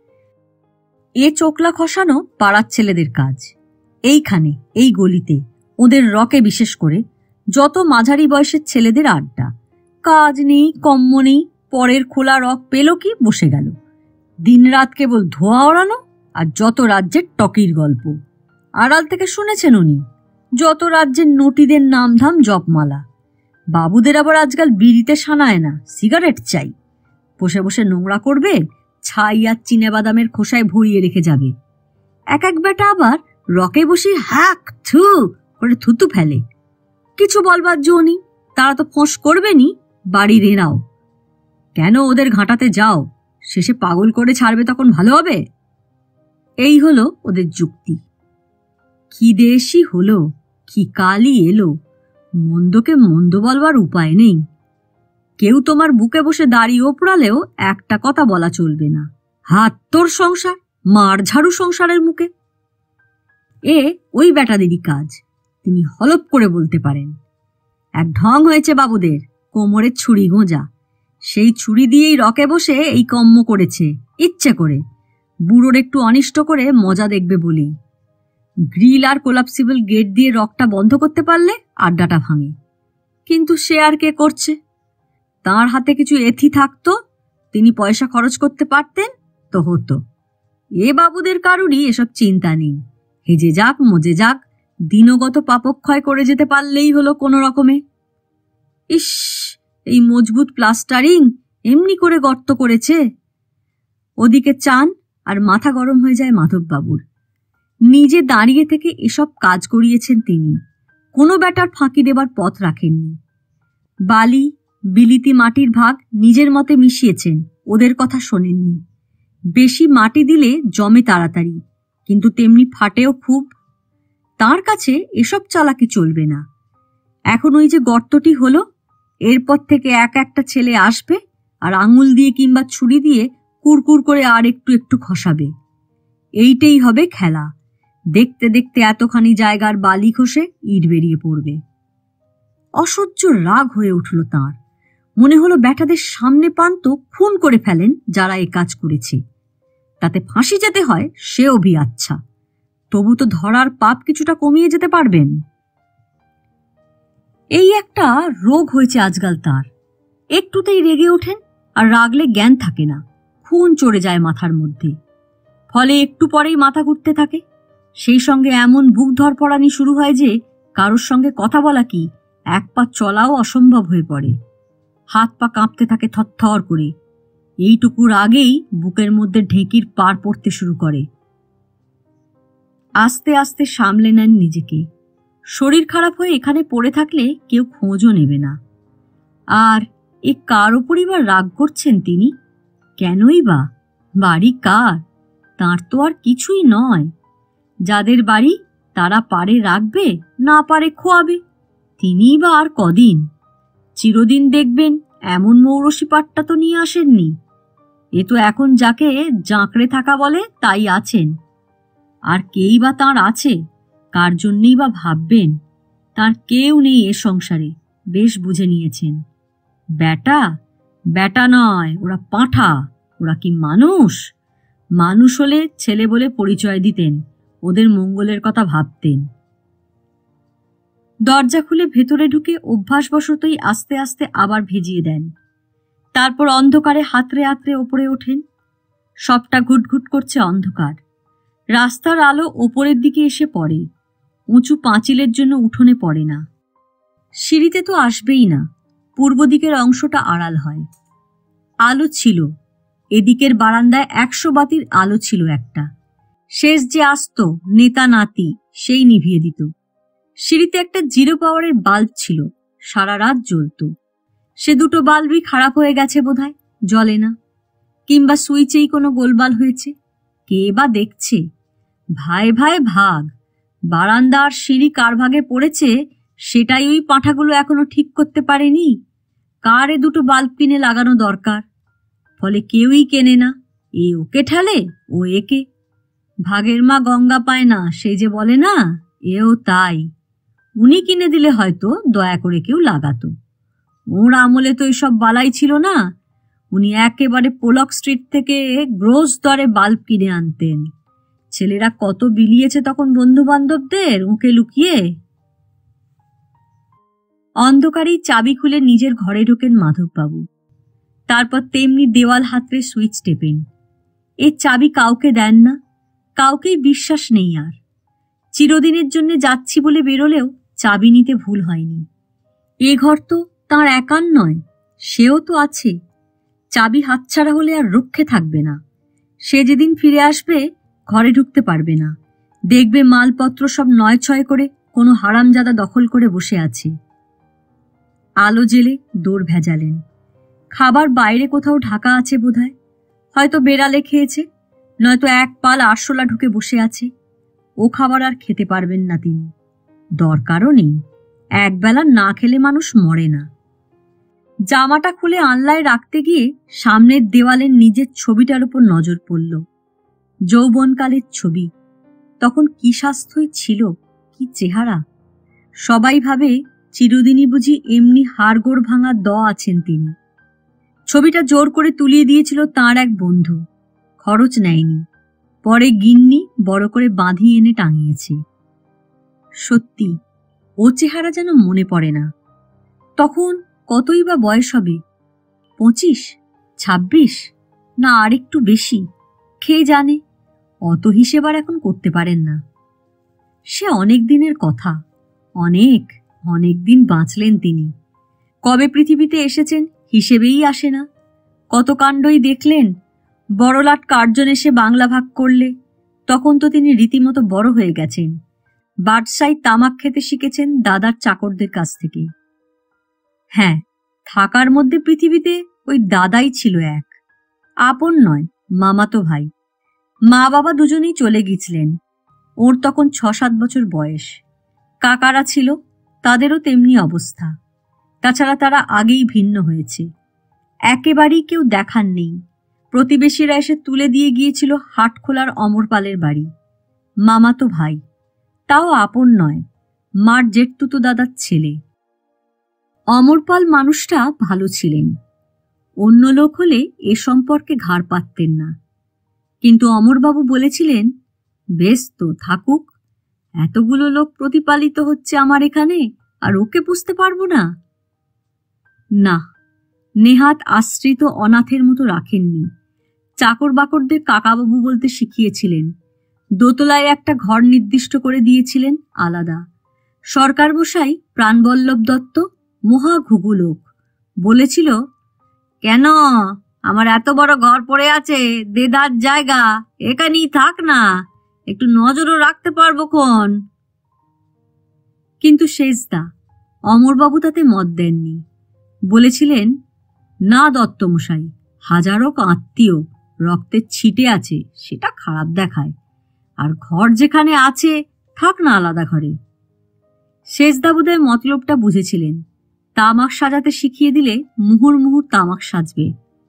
A: এ চোখলা খসানো পাড়ার ছেলেদের কাজ। এইখানে, এই গলিতে, ওদের রকে বিশেষ করে যত মাঝারি বয়সের ছেলেদের আড্ডা। কাজ নেই, কম্ম নেই, পরের খোলা রক পেল কি বসে গেল। দিনরাত কেবল ধোঁয়া ওড়ানো আর যত রাজ্যের টকির গল্প। আড়াল থেকে শুনেছেন উনি, যত রাজ্যের নটিদের নামধাম জপমালা। বাবুদের আবার আজকাল বিড়িতে সানায় না, সিগারেট চাই। বসে বসে নোংরা করবে, ছাই আর চিনে বাদামের খোসায় ভরিয়ে রেখে যাবে। এক এক বেটা আবার রকে বসে হ্যাক থু করে থুতু ফেলে। কিছু বলবার জো নেই, তারা তো ফোঁস করবেনি, বাড়ির এরাও। কেন ওদের ঘাঁটাতে যাও, শেষে পাগল করে ছাড়বে, তখন ভালো হবে। এই হলো ওদের যুক্তি। কি দেশই হলো, কি কালই এলো, মন্দকে মন্দ বলবার উপায় নেই। কেউ তোমার বুকে বসে দাড়ি ওপড়ালেও একটা কথা বলা চলবে না, হাত তোর সংসার, মার ঝাড়ু সংসারের মুখে। এ ওই বেটাদেরই কাজ, তিনি হলপ করে বলতে পারেন। এক ঢং হয়েছে বাবুদের, কোমরের ছুরি গোঁজা, সেই ছুরি দিয়েই রকে বসে এই কম্ম করেছে, ইচ্ছে করে, বুড়োর একটু অনিষ্ট করে মজা দেখবে বলেই। গ্রিল আর কোলাপসিবল গেট দিয়ে রকটা বন্ধ করতে পারলে আড্ডাটা ভাঙে। কিন্তু সে আর কে করছে? তাঁর হাতে কিছু এথি থাকতো, তিনি পয়সা খরচ করতে পারতেন তো হতো। এ বাবুদের কারুরই এসব চিন্তা নেই, হেজে যাক মজে যাক, দিনগত পাপক্ষয় করে যেতে পারলেই হলো কোনো রকমে। ইস, এই মজবুত প্লাস্টারিং এমনি করে গর্ত করেছে। ওদিকে চান আর মাথা গরম হয়ে যায় মাধববাবুর। নিজে দাঁড়িয়ে থেকে এসব কাজ করিয়েছেন তিনি, কোনো ব্যাটার ফাঁকি দেবার পথ রাখেননি। বালি বিলিতি মাটির ভাগ নিজের মতে মিশিয়েছেন, ওদের কথা শোনেননি। বেশি মাটি দিলে জমে তাড়াতাড়ি, কিন্তু তেমনি ফাটেও খুব। তার কাছে এসব চালাকি চলবে না। এখন ওই যে গর্তটি হলো, এরপর থেকে এক একটা ছেলে আসবে আর আঙুল দিয়ে কিংবা ছুরি দিয়ে কুরকুর করে আর একটু একটু খসাবে। এইটাই হবে খেলা। দেখতে দেখতে এতখানি জায়গার বালি খসে ইট বেরিয়ে পড়বে। অসহ্য রাগ হয়ে উঠল তাঁর। মনে হলো ব্যাটাদের সামনে পান তো খুন করে ফেলেন যারা এ কাজ করেছে। তাতে ফাঁসি যেতে হয় সেও ভি আচ্ছা, তবু তো ধরার পাপ কিছুটা কমিয়ে যেতে পারবেন। এই একটা রোগ হয়েছে আজকাল তার, একটুতেই রেগে ওঠেন আর রাগলে জ্ঞান থাকে না, খুন চড়ে যায় মাথার মধ্যে। ফলে একটু পরেই মাথা ঘুরতে থাকে। সেই সঙ্গে এমন বুক ধরফরানি শুরু হয় যে কারোর সঙ্গে কথা বলা কি এক পা চলাও অসম্ভব হয়ে পড়ে। হাত পা কাঁপতে থাকে থরথর করে। এইটুকুর আগেই বুকের মধ্যে ঢেঁকির পার পড়তে শুরু করে। আস্তে আস্তে সামলে নেন নিজেকে। শরীর খারাপ হয়ে এখানে পড়ে থাকলে কেউ খোঁজও নেবে না। আর এ কার ওপরই বা রাগ করছেন তিনি? কেনই বা? বাড়ি কার? তাঁর তো আর কিছুই নয়। যাদের বাড়ি তারা পারে রাখবে, না পারে খোয়াবে। তিনিই বা আর কদিন? চিরদিন দেখবেন এমন মৌরসি পাট্টা তো নিয়ে আসেননি। এ তো এখন যাকে জাঁকড়ে থাকা বলে তাই আছেন। আর কেই বা তাঁর আছে? কার জন্যই বা ভাববেন? তাঁর কেউ নেই এ সংসারে, বেশ বুঝে নিয়েছেন। ব্যাটা ব্যাটা নয়, ওরা পাঁঠা। ওরা কি মানুষ? মানুষ হলে ছেলে বলে পরিচয় দিতেন, ওদের মঙ্গলের কথা ভাবতেন। দরজা খুলে ভেতরে ঢুকে অভ্যাসবশতই আস্তে আস্তে আবার ভিজিয়ে দেন। তারপর অন্ধকারে হাতড়ে হাতড়ে ওপরে ওঠেন। সবটা ঘুটঘুট করছে অন্ধকার। রাস্তার আলো ওপরের দিকে এসে পড়ে, উঁচু পাঁচিলের জন্য উঠোনে পড়ে না। সিঁড়িতে তো আসবেই না, পূর্ব দিকের অংশটা আড়াল হয়। আলো ছিল, এদিকের বারান্দায় একশো বাতির আলো ছিল একটা। শেষ যে আসত নেতা নাতি, সেই নিভিয়ে দিত। সিঁড়িতে একটা জিরো পাওয়ারের বাল্ব ছিল, সারা রাত জ্বলত। সে দুটো বাল্বই খারাপ হয়ে গেছে বোধহয়, জ্বলে না। কিংবা সুইচেই কোনো গোলবাল হয়েছে, কে বা দেখছে? ভাই ভাই ভাগ। বারান্দা আর সিঁড়ি কার ভাগে পড়েছে সেটাই ওই পাঁঠাগুলো এখনো ঠিক করতে পারেনি। কার এ দুটো বাল্ব কিনে লাগানো দরকার? ফলে কেউই কেনে না। এ ওকে ঠেলে, ও একে। ভাগের মা গঙ্গা পায় না, সে যে বলে না, এও তাই। উনি কিনে দিলে হয়তো দয়া করে কেউ লাগাতো। ওর আমলে তো এইসব বালাই ছিল না। উনি একেবারে পোলক স্ট্রিট থেকে গ্রোস দরে বাল্ব কিনে আনতেন। ছেলেরা কত বিলিয়েছে তখন বন্ধু বান্ধবদের ওকে লুকিয়ে। অন্ধকারেই চাবি খুলে নিজের ঘরে ঢোকেন মাধববাবু। তারপর তেমনি দেওয়াল হাতড়ে সুইচ টেপেন। এর চাবি কাউকে দেন না, কাউকেই বিশ্বাস নেই আর। চিরদিনের জন্য যাচ্ছি বলে বেরোলেও চাবি নিতে ভুল হয়নি। এ ঘর তো তাঁর একার নয়, সেও তো আছে। চাবি হাতছাড়া হলে আর রক্ষে থাকবে না। সে যেদিন ফিরে আসবে ঘরে ঢুকতে পারবে না। দেখবে মালপত্র সব নয় ছয় করে কোনো হারামজাদা দখল করে বসে আছে। আলো জেলে দৌড় ভেজালেন। খাবার বাইরে কোথাও ঢাকা আছে বোধহয়, হয়তো বেড়ালে খেয়েছে, নয়তো এক পাল আরশোলা ঢুকে বসে আছে। ও খাবার আর খেতে পারবেন না তিনি, দরকারও নেই। একবেলা না খেলে মানুষ মরে না। জামাটা খুলে আনলায় রাখতে গিয়ে সামনের দেওয়ালের নিজের ছবিটার উপর নজর পড়ল। যৌবনকালের ছবি। তখন কি স্বাস্থ্যই ছিল, কি চেহারা! সবাই ভাবে চিরদিনই বুঝি এমনি হাড়গোড় ভাঙা দ আছেন তিনি। ছবিটা জোর করে তুলিয়ে দিয়েছিল তাঁর এক বন্ধু, খরচ নেয়নি। পরে গিন্নি বড় করে বাঁধিয়ে এনে টাঙিয়েছে। সত্যি ও চেহারা যেন মনে পড়ে না। তখন কতই বা বয়স হবে? পঁচিশ, ছাব্বিশ, না আর একটু বেশি, খেয়ে জানে। অত হিসেব আর এখন করতে পারেন না। সে অনেক দিনের কথা, অনেক অনেক দিন বাঁচলেন তিনি। কবে পৃথিবীতে এসেছেন হিসেবেই আসে না। কত কাণ্ডই দেখলেন। বড়লাট কার্জন এসে বাংলা ভাগ করলে তখন তো তিনি রীতিমতো বড় হয়ে গেছেন। বাদশাই তামাক খেতে শিখেছেন দাদার চাকরদের কাছ থেকে। হ্যাঁ, থাকার মধ্যে পৃথিবীতে ওই দাদাই ছিল এক, আপন নয়, মামাতো ভাই। মা বাবা দুজনেই চলে গিয়েছিলেন। ওর তখন ছ সাত বছর বয়স। কাকারা ছিল, তাদেরও তেমনি অবস্থা। তাছাড়া তারা আগেই ভিন্ন হয়েছে। একেবারেই কেউ দেখার নেই। প্রতিবেশীরা এসে তুলে দিয়ে গিয়েছিল হাটখোলার অমরপালের বাড়ি। মামাতো ভাই, তাও আপন নয়, মার জেঠতুতো দাদার ছেলে। অমরপাল মানুষটা ভালো ছিলেন। অন্য লোক হলে এ সম্পর্কে ঘাড় পাততেন না। কিন্তু অমরবাবু বলেছিলেন, বেশ তো থাকুক, এতগুলো লোক প্রতিপালিত হচ্ছে আমার এখানে, আর ওকে বুঝতে পারবো না? না, নেহাত আশ্রিত অনাথের মতো রাখেননি। চাকর বাকরদের কাকাবাবু বলতে শিখিয়েছিলেন। দোতলায় একটা ঘর নির্দিষ্ট করে দিয়েছিলেন আলাদা। সরকার মশাই প্রাণবল্লভ দত্ত মহা ঘুঘু লোক, বলেছিল, কেন আমার এত বড় ঘর পড়ে আছে, দেদার জায়গা, এখানেই থাক না, একটু নজরও রাখতে পারবো খন। কিন্তু শেষদা অমরবাবু তাতে মত দেননি। বলেছিলেন, না দত্তমশাই, হাজারো আত্মীয়, রক্তের ছিটে আছে, সেটা খারাপ দেখায়, আর ঘর যেখানে আছে থাক না আলাদা ঘরে। শেষদা বোধহয় মতলবটা বুঝেছিলেন। তামাক সাজাতে শিখিয়ে দিলে মুহুর মুহুর তামাক সাজবে।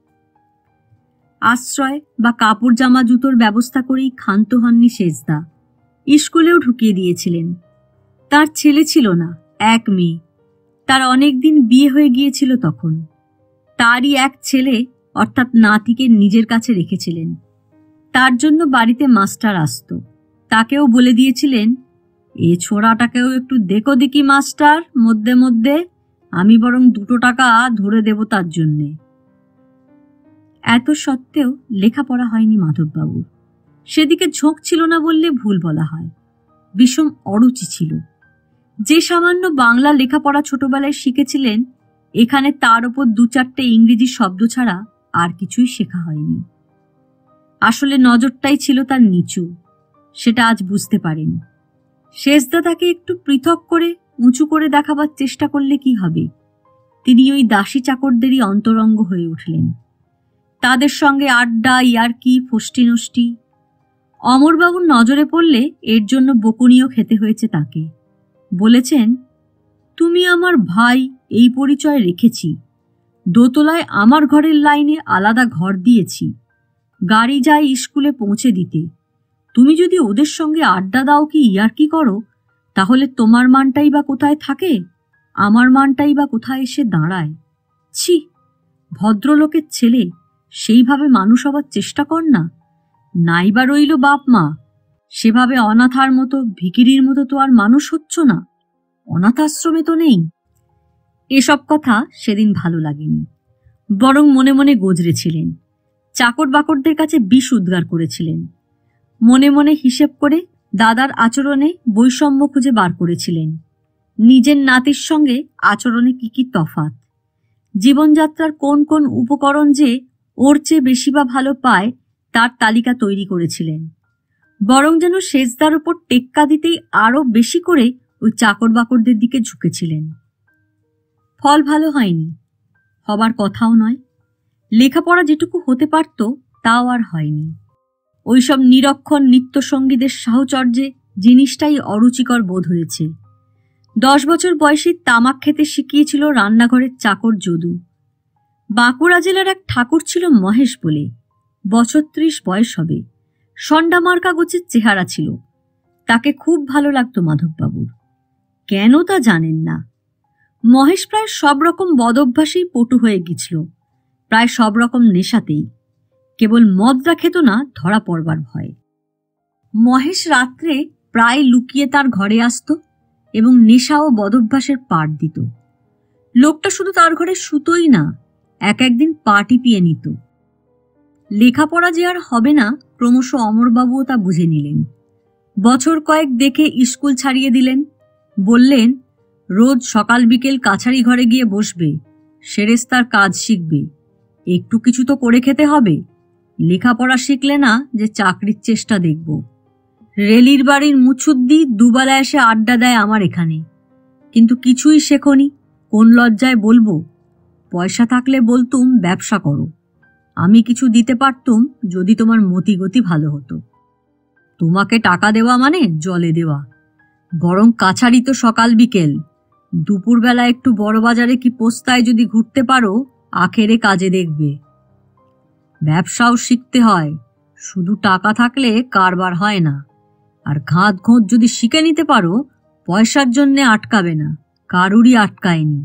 A: আশ্রয় বা কাপড় জামা জুতোর ব্যবস্থা করেই ক্ষান্ত হননি শেষদা। স্কুলেও ঢুকিয়ে দিয়েছিলেন। তার ছেলে ছিল না, এক মেয়ে। তার অনেকদিন বিয়ে হয়ে গিয়েছিল তখন। তারই এক ছেলে অর্থাৎ নাতিকে নিজের কাছে রেখেছিলেন। তার জন্য বাড়িতে মাস্টার আসত। তাকেও বলে দিয়েছিলেন, এ ছোড়াটাকেও একটু দেখো দেখি মাস্টার, মধ্যে মধ্যে আমি বরং দুটো টাকা ধরে দেব তার জন্যে। এত সত্ত্বেও লেখাপড়া হয়নি মাধববাবুর। সেদিকে ঝোঁক ছিল না বললে ভুল বলা হয়। বিষম অরুচি ছিল। যে সামান্য বাংলা লেখাপড়া ছোটবেলায় শিখেছিলেন, এখানে তার ওপর দু চারটে ইংরেজি শব্দ ছাড়া আর কিছুই শেখা হয়নি। আসলে নজরটাই ছিল তার নিচু, সেটা আজ বুঝতে পারেন। শেষদা তাকে একটু পৃথক করে উঁচু করে দেখাবার চেষ্টা করলে কি হবে? তিনি ওই দাসী চাকরদেরই অন্তরঙ্গ হয়ে উঠলেন। তাদের সঙ্গে আড্ডা, ইয়ার্কি, ফষ্টি নষ্টি। অমরবাবুর নজরে পড়লে এর জন্য বকুনিও খেতে হয়েছে তাকে। বলেছেন, তুমি আমার ভাই, এই পরিচয় রেখেছি। দোতলায় আমার ঘরের লাইনে আলাদা ঘর দিয়েছি। গাড়ি যায় স্কুলে পৌঁছে দিতে। তুমি যদি ওদের সঙ্গে আড্ডা দাও কি ইয়ার্কি করো, তাহলে তোমার মানটাই বা কোথায় থাকে, আমার মানটাই বা কোথায় এসে দাঁড়ায়। ছি, ভদ্রলোকের ছেলে, সেইভাবে মানুষ হবার চেষ্টা কর না। নাইবা রইল বাপ মা, সেভাবে অনাথার মতো, ভিখিরির মতো তো আর মানুষ হচ্ছ না। অনাথাশ্রমে তো নেই। এসব কথা সেদিন ভালো লাগেনি, বরং মনে মনে গজরেছিলেন। চাকর বাকরদের কাছে বিষ উদ্গার করেছিলেন। মনে মনে হিসেব করে দাদার আচরণে বৈষম্য খুঁজে বার করেছিলেন। নিজের নাতির সঙ্গে আচরণে কি কি তফাৎ, জীবনযাত্রার কোন কোন উপকরণ যে ওর চেয়ে বেশি বা ভালো পায়, তার তালিকা তৈরি করেছিলেন। বরং যেন শেষদার ওপর টেক্কা দিতেই আরো বেশি করে ওই চাকর বাকরদের দিকে ঝুঁকেছিলেন। ফল ভালো হয়নি, হবার কথাও নয়। লেখাপড়া যেটুকু হতে পারত তাও আর হয়নি। ওইসব নিরক্ষণ নিত্যসঙ্গীদের সাহচর্যে জিনিসটাই অরুচিকর বোধ হয়েছে। দশ বছর বয়সী তামাক খেতে শিখিয়েছিল রান্নাঘরের চাকর যদু। বাঁকুড়া জেলার এক ঠাকুর ছিল মহেশ বলে, বছর ত্রিশ বয়স হবে। সন্ডা মার্কা গোছের চেহারা ছিল। তাকে খুব ভালো লাগতো মাধববাবুর। কেন তা জানেন না। মহেশ প্রায় সব রকম বদভ্যাসেই পটু হয়ে গেছিল, প্রায় সব রকম নেশাতেই। কেবল মদটা খেত না ধরা পড়বার ভয়ে। মহেশ রাত্রে প্রায় লুকিয়ে তার ঘরে আসত এবং নেশা ও বদভ্যাসের পাট দিত। লোকটা শুধু তার ঘরে শুতোই না, এক একদিন পা টিপিয়ে নিত। লেখাপড়া যে আর হবে না, ক্রমশ অমরবাবুও তা বুঝে নিলেন। বছর কয়েক দেখে স্কুল ছাড়িয়ে দিলেন। বললেন, রোজ সকাল বিকেল কাছারি ঘরে গিয়ে বসবে, সেরেস্তার কাজ শিখবে, একটু কিছু তো করে খেতে হবে। লেখাপড়া শিখলে না যে চাকরির চেষ্টা দেখব। রেলির বাড়ির মুছুদ্দি দুবেলা এসে আড্ডা দেয় আমার এখানে, কিন্তু কিছুই শেখনি, কোন লজ্জায় বলবো? পয়সা থাকলে বলতুম ব্যবসা করো, আমি কিছু দিতে পারতুম যদি তোমার মতিগতি ভালো হতো। তোমাকে টাকা দেওয়া মানে জলে দেওয়া। বরং কাছারি তো সকাল বিকেল, দুপুরবেলা একটু বড় বাজারে কি পোস্তায় যদি ঘুরতে পারো, আখেরে কাজে দেখবে। ব্যবসাও শিখতে হয়, শুধু টাকা থাকলে কারবার হয় না। আর ঘাত ঘোঁত যদি শিখে নিতে পারো, পয়সার জন্যে আটকাবে না, কারুরই আটকায়নি।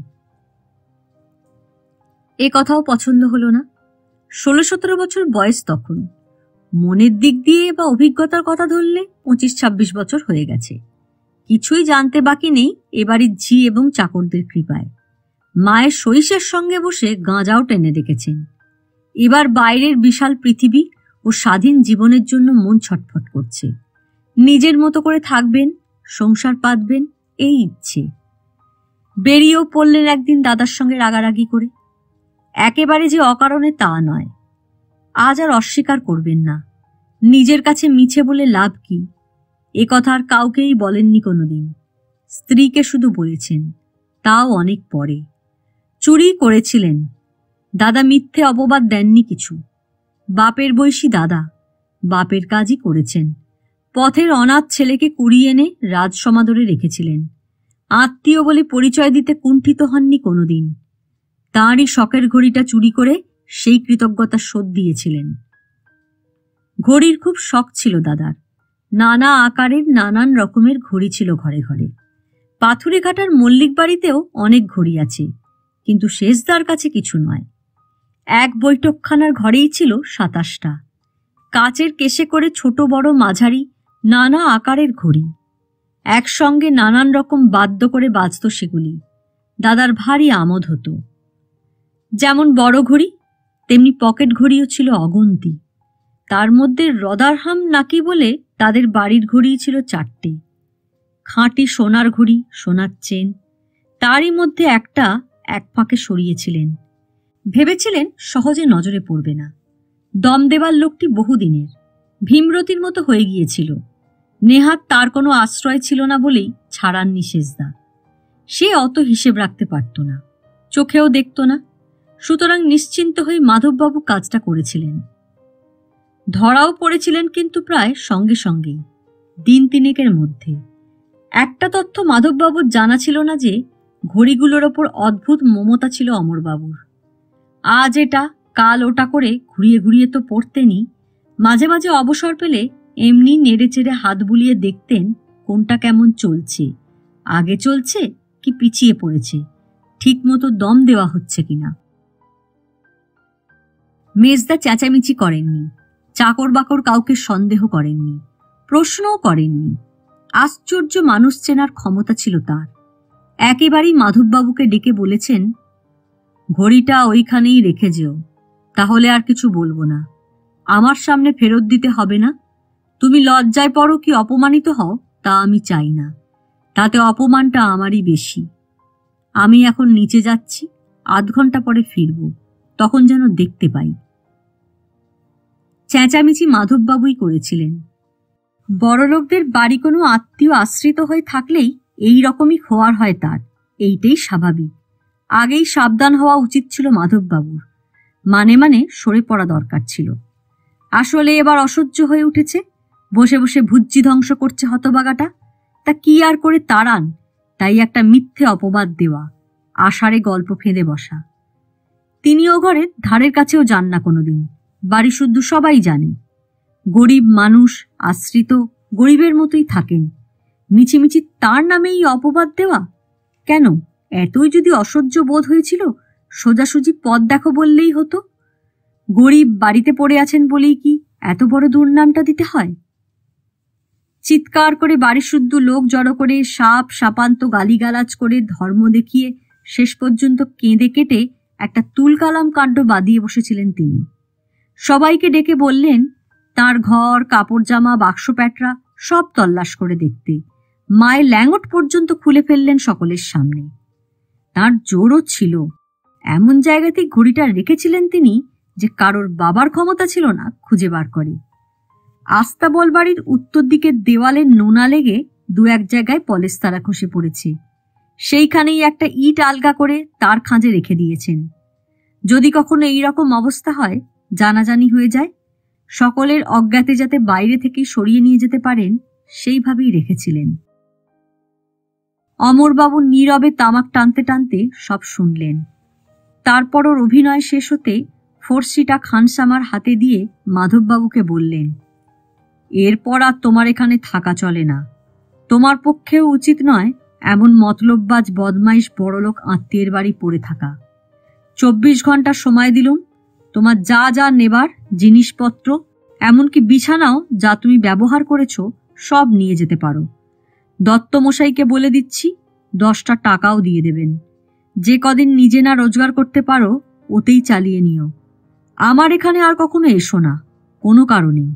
A: এ কথাও পছন্দ হলো না। ষোলো সতেরো বছর বয়স তখন। মনের দিক দিয়ে বা অভিজ্ঞতার কথা ধরলে পঁচিশ ছাব্বিশ বছর হয়ে গেছে। কিছুই জানতে বাকি নেই এবাড়ির ঝি এবং চাকরদের কৃপায়। মায়ের সহিসের সঙ্গে বসে গাঁজাও টেনে দেখেছেন। এবার বাইরের বিশাল পৃথিবী ও স্বাধীন জীবনের জন্য মন ছটফট করছে। নিজের মতো করে থাকবেন, সংসার পাতবেন, এই ইচ্ছে। বেরিয়েও পড়লেন একদিন দাদার সঙ্গে রাগারাগি করে। একেবারে যে অকারণে তা নয়। আজ আর অস্বীকার করবেন না, নিজের কাছে মিছে বলে লাভ কি? এ কথা আর কাউকেই বলেননি কোনোদিন। স্ত্রীকে শুধু বলেছেন, তাও অনেক পরে। চুরি করেছিলেন, দাদা মিথ্যে অপবাদ দেননি কিছু। বাপের বয়সী দাদা, বাপের কাজই করেছেন। পথের অনাথ ছেলেকে কুড়িয়ে এনে রাজ সমাদরে রেখেছিলেন। আত্মীয় বলে পরিচয় দিতে কুণ্ঠিত হননি কোনোদিন। তাঁরই শখের ঘড়িটা চুরি করে সেই কৃতজ্ঞতার শোধ দিয়েছিলেন। ঘড়ির খুব শখ ছিল দাদার। নানা আকারের নানান রকমের ঘড়ি ছিল ঘরে ঘরে। পাথুরেঘাটার মল্লিক বাড়িতেও অনেক ঘড়ি আছে, কিন্তু শেষদার কাছে কিছু নয়। এক বৈঠকখানার ঘরেই ছিল সাতাশটা। কাচের কেশে করে ছোট বড় মাঝারি নানা আকারের ঘড়ি। একসঙ্গে নানান রকম বাদ্য করে বাজত সেগুলি। দাদার ভারী আমোদ হতো। যেমন বড় ঘড়ি, তেমনি পকেট ঘড়িও ছিল অগুন্তি। তার মধ্যে রদারহাম নাকি বলে তাদের বাড়ির ঘড়িই ছিল চারটে। খাঁটি সোনার ঘড়ি, সোনার চেন। তারই মধ্যে একটা এক ফাঁকে সরিয়েছিলেন। ভেবেছিলেন সহজে নজরে পড়বে না। দম দেবার লোকটি বহুদিনের, ভীমরতির মতো হয়ে গিয়েছিল। নেহাত তার কোনো আশ্রয় ছিল না বলেই ছাড়াননি শেষদা। সে অত হিসেব রাখতে পারত না, চোখেও দেখত না। সুতরাং নিশ্চিন্ত হয়ে মাধববাবু কাজটা করেছিলেন। ধরাও পড়েছিলেন, কিন্তু প্রায় সঙ্গে সঙ্গেই, দিন তিনেকের মধ্যে। একটা তথ্য মাধববাবুর জানা ছিল না যে ঘড়িগুলোর ওপর অদ্ভুত মমতা ছিল অমরবাবুর। আজ এটা কাল ওটা করে ঘুরিয়ে ঘুরিয়ে তো পড়তেনই, মাঝে মাঝে অবসর পেলে এমনি নেড়ে চেড়ে হাত বুলিয়ে দেখতেন কোনটা কেমন চলছে, আগে চলছে কি পিছিয়ে পড়েছে, ঠিক মতো দম দেওয়া হচ্ছে কিনা। মেজদা চেঁচামেচি করেননি, চাকর বাকর কাউকে সন্দেহ করেননি, প্রশ্নও করেননি। আশ্চর্য মানুষ চেনার ক্ষমতা ছিল তার। একেবারেই মাধববাবুকে ডেকে বলেছেন, ঘড়িটা ওইখানেই রেখে যেও, তাহলে আর কিছু বলবো না। আমার সামনে ফেরত দিতে হবে না। তুমি লজ্জায় পড়ো কি অপমানিত হও তা আমি চাই না, তাতে অপমানটা আমারই বেশি। আমি এখন নিচে যাচ্ছি, আধ ঘন্টা পরে ফিরব, তখন যেন দেখতে পাই। চেঁচামেচি মাধববাবুই করেছিলেন। বড়লোকদের বাড়ি কোনো আত্মীয় আশ্রিত হয়ে থাকলেই এই রকমই খোয়ার হয় তার, এইটাই স্বাভাবিক। আগেই সাবধান হওয়া উচিত ছিল মাধববাবুর, মানে মানে সরে পড়া দরকার ছিল। আসলে এবার অসহ্য হয়ে উঠেছে, বসে বসে ভুজ্জি ধ্বংস করছে হতবাগাটা। তা কি আর করে তাড়ান, তাই একটা মিথ্যে অপবাদ দেওয়া, আষাঢ়ে গল্প ফেঁদে বসা। তিনিও ঘরের ধারের কাছেও যান না কোনোদিন, বাড়ি শুদ্ধ সবাই জানে। গরিব মানুষ, আশ্রিত, গরিবের মতোই থাকেন। মিছিমিছি তার নামেই অপবাদ দেওয়া কেন? এতই যদি অসহ্য বোধ হয়েছিল, সোজাসুজি পথ দেখো বললেই হতো। গরিব বাড়িতে পড়ে আছেন বলেই কি এত বড় দুর্নামটা দিতে হয়? চিৎকার করে বাড়ি শুদ্ধ লোক জড়ো করে সাপ সাপান্ত গালিগালাজ করে ধর্ম দেখিয়ে শেষ পর্যন্ত কেঁদে কেটে একটা তুলকালাম কাণ্ড বাঁধিয়ে বসেছিলেন তিনি। সবাইকে ডেকে বললেন তার ঘর, কাপড় জামা, বাক্স প্যাটরা সব তল্লাশ করে দেখতে। মায়ের ল্যাঙ্গট পর্যন্ত খুলে ফেললেন সকলের সামনে। তার জোরও ছিল, এমন জায়গাতেই ঘড়িটা রেখেছিলেন তিনি যে কারোর বাবার ক্ষমতা ছিল না খুঁজে বার করে। আস্তাবল বাড়ির উত্তর দিকের দেওয়ালে নোনা লেগে দু এক জায়গায় পলেস্তারা খসে পড়েছে, সেইখানেই একটা ইট আলগা করে তার খাঁজে রেখে দিয়েছেন। যদি কখনো এইরকম অবস্থা হয়, জানাজানি হয়ে যায়, সকলের অজ্ঞাতে যাতে বাইরে থেকে সরিয়ে নিয়ে যেতে পারেন, সেইভাবেই রেখেছিলেন। অমরবাবু নীরবে তামাক টানতে টানতে সব শুনলেন। তারপর ওর অভিনয় শেষ হতে ফর্সিটা খানসামার হাতে দিয়ে মাধববাবুকে বললেন, এরপর আর তোমার এখানে থাকা চলে না। তোমার পক্ষেও উচিত নয় এমন মতলববাজ বদমাইশ বড়লোক আত্মীয়ের বাড়ি পড়ে থাকা। চব্বিশ ঘন্টা সময় দিলুম, তোমার যা যা নেবার জিনিসপত্র, এমনকি বিছানাও যা তুমি ব্যবহার করেছ, সব নিয়ে যেতে পারো। দত্তমশাইকে বলে দিচ্ছি, দশটা টাকাও দিয়ে দেবেন। যে কদিন নিজে না রোজগার করতে পারো, ওতেই চালিয়ে নিও। আমার এখানে আর কখনো এসো না, কোনো কারণেই।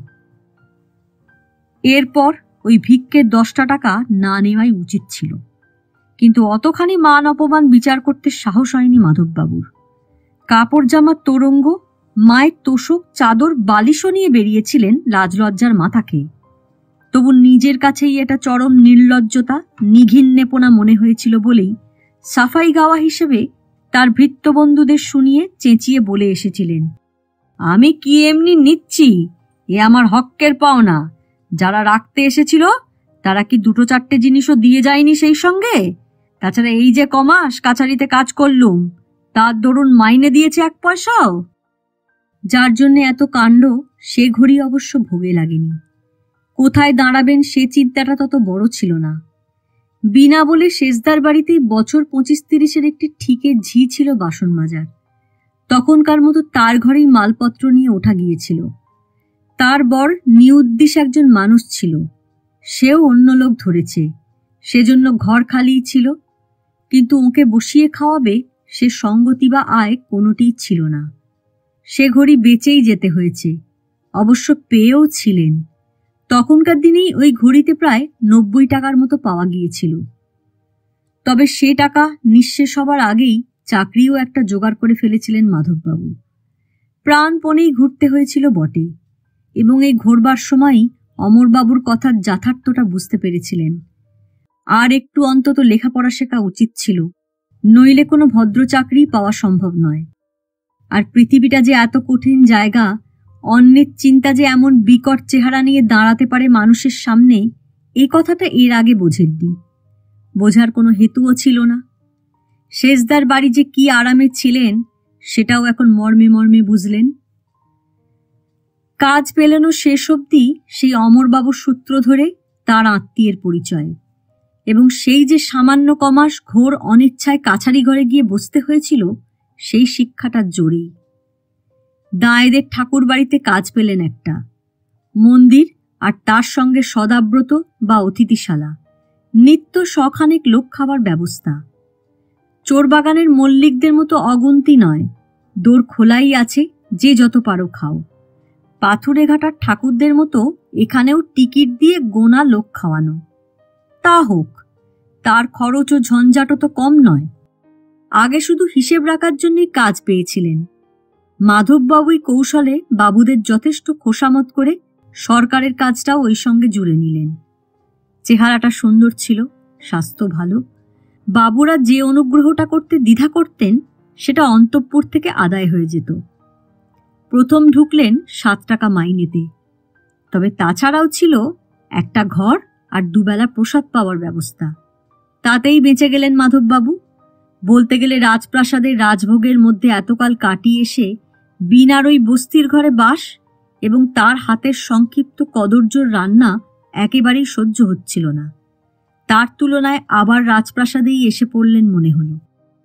A: এরপর ওই ভিক্ষের দশটা টাকা না নেওয়াই উচিত ছিল, কিন্তু অতখানি মান অপমান বিচার করতে সাহস হয়নি মাধববাবুর। কাপড় জামার তোরঙ্গ, মায়ের তোষক, চাদর, বালিশও নিয়ে বেরিয়েছিলেন লাজলজ্জার মাথা খেয়ে। তবু নিজের কাছেই এটা চরম নির্লজ্জতা, নিঘিন্নেপনা মনে হয়েছিল বলেই সাফাই গাওয়া হিসেবে তার ভৃত্যবন্ধুদের শুনিয়ে চেঁচিয়ে বলে এসেছিলেন, আমি কি এমনি নিচ্ছি? এ আমার হক্কের পাওনা। যারা রাখতে এসেছিল তারা কি দুটো চারটে জিনিসও দিয়ে যায়নি সেই সঙ্গে? তাছাড়া এই যে কমাস কাছারিতে কাজ করলুম, তার দরুন মাইনে দিয়েছে এক পয়সাও। যার জন্য এত কাণ্ড সে ঘড়ি অবশ্য ভোগে লাগেনি। কোথায় দাঁড়াবেন সে চিন্তাটা তত বড় ছিল না। বিনা বলে শেষদার বাড়িতেই বছর পঁচিশ তিরিশের একটি ঠিকে ঝি ছিল বাসন মাজার। তখনকার মতো তার ঘরেই মালপত্র নিয়ে ওঠা গিয়েছিল। তার বর নিউদ্দিশ একজন মানুষ ছিল, সেও অন্য লোক ধরেছে, সেজন্য ঘর খালিই ছিল। কিন্তু ওকে বসিয়ে খাওয়াবে সে সঙ্গতি বা আয় কোনোটিই ছিল না। সে ঘড়ি বেচেই যেতে হয়েছে, অবশ্য পেয়েও ছিলেন। তখনকার দিনেই ওই ঘড়িতে প্রায় নব্বই টাকার মতো পাওয়া গিয়েছিল। তবে সে টাকা নিঃশেষ হবার আগেই চাকরিও একটা জোগাড় করে ফেলেছিলেন মাধববাবু। প্রাণপণেই ঘুরতে হয়েছিল বটে, এবং এই ঘোরবার সময়ই অমরবাবুর কথার যথার্থটা বুঝতে পেরেছিলেন। আর একটু অন্তত লেখাপড়া শেখা উচিত ছিল, নইলে কোনো ভদ্র চাকরি পাওয়া সম্ভব নয়। আর পৃথিবীটা যে এত কঠিন জায়গা, অন্যের চিন্তা যে এমন বিকট চেহারা নিয়ে দাঁড়াতে পারে মানুষের সামনে, এই কথাটা এর আগে বোঝেননি। বোঝার কোনো হেতুও ছিল না। শেষদার বাড়ি যে কি আরামে ছিলেন সেটাও এখন মর্মে মর্মে বুঝলেন। কাজ পেলেনও শেষ অবধি সেই অমরবাবুর সূত্র ধরে তার আত্মীয়ের পরিচয়, এবং সেই যে সামান্য কমাস ঘোর অনিচ্ছায় কাছারি ঘরে গিয়ে বসতে হয়েছিল সেই শিক্ষাটার জোরেই। দায়েদের ঠাকুর বাড়িতে কাজ পেলেন একটা, মন্দির আর তার সঙ্গে সদাব্রত বা অতিথিশালা, নিত্য শখানেক লোক খাবার ব্যবস্থা। চোরবাগানের মল্লিকদের মতো অগুন্তি নয়, দোর খোলাই আছে, যে যত পারো খাও। পাথুরে ঘাটার ঠাকুরদের মতো এখানেও টিকিট দিয়ে গোনা লোক খাওয়ানো। তা হোক, তার খরচ ও ঝঞ্ঝাটও তো কম নয়। আগে শুধু হিসেব রাখার জন্যই কাজ পেয়েছিলেন। মাধববাবুই কৌশলে বাবুদের যথেষ্ট খোসামত করে সরকারের কাজটাও ওই সঙ্গে জুড়ে নিলেন। চেহারাটা সুন্দর ছিল, স্বাস্থ্য ভালো। বাবুরা যে অনুগ্রহটা করতে দ্বিধা করতেন সেটা অন্তঃপুর থেকে আদায় হয়ে যেত। প্রথম ঢুকলেন সাত টাকা মাইনেতে, তবে তাছাড়াও ছিল একটা ঘর আর দুবেলা প্রসাদ পাওয়ার ব্যবস্থা। তাতেই বেঁচে গেলেন মাধববাবু। বলতে গেলে রাজপ্রাসাদের রাজভোগের মধ্যে এতকাল কাটিয়ে এসে বিনার ওই বস্তির ঘরে বাস এবং তার হাতের সংক্ষিপ্ত কদর্যর রান্না একেবারেই সহ্য হচ্ছিল না। তার তুলনায় আবার রাজপ্রাসাদেই এসে পড়লেন মনে হলো।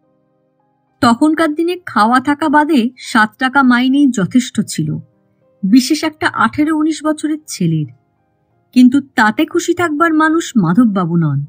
A: তখনকার দিনে খাওয়া থাকা বাদে সাত টাকা মাইনেই যথেষ্ট ছিল, বিশেষ একটা আঠেরো উনিশ বছরের ছেলের। কিন্তু তাতে খুশি থাকবার মানুষ মাধববাবু নন।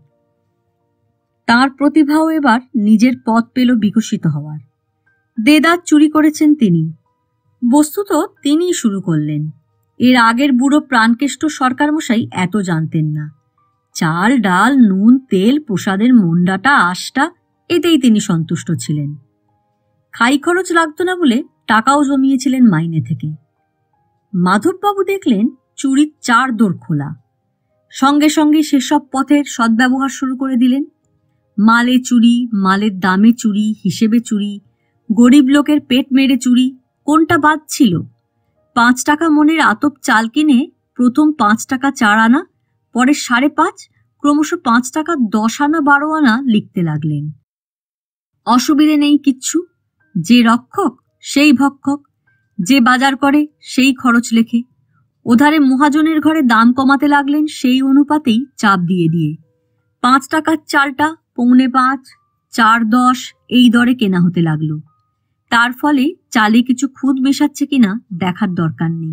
A: তার প্রতিভাও এবার নিজের পথ পেল বিকশিত হওয়ার। দেদার চুরি করেছেন তিনি, বস্তুত তিনিই শুরু করলেন। এর আগের বুড়ো প্রাণকেষ্ট সরকার মশাই এত জানতেন না। চাল ডাল নুন তেল প্রসাদের মন্ডাটা আশটা এতেই তিনি সন্তুষ্ট ছিলেন। খাই খরচ লাগতো না বলে টাকাও জমিয়েছিলেন মাইনে থেকে। মাধববাবু দেখলেন চুরির চার দোর খোলা, সঙ্গে সঙ্গে সেসব পথের সদ্ব্যবহার শুরু করে দিলেন। মালে চুরি, মালের দামে চুরি, হিসেবে চুরি, গরিব লোকের পেট মেরে চুরি, কোনটা বাদ ছিল? পাঁচ টাকা মনের আতপ চাল কিনে প্রথম পাঁচ টাকা চার আনা, পরে সাড়ে পাঁচ, ক্রমশ পাঁচ টাকা দশ আনা বারো আনা লিখতে লাগলেন। অসুবিধে নেই কিচ্ছু, যে রক্ষক সেই ভক্ষক, যে বাজার করে সেই খরচ লেখে। ওধারে মহাজনের ঘরে দাম কমাতে লাগলেন সেই অনুপাতেই চাপ দিয়ে দিয়ে। পাঁচ টাকার চালটা পৌনে পাঁচ, চার দশ এই দরে কেনা হতে লাগলো। তার ফলে চালে কিছু খুদ মেশাচ্ছে কিনা দেখার দরকার নেই।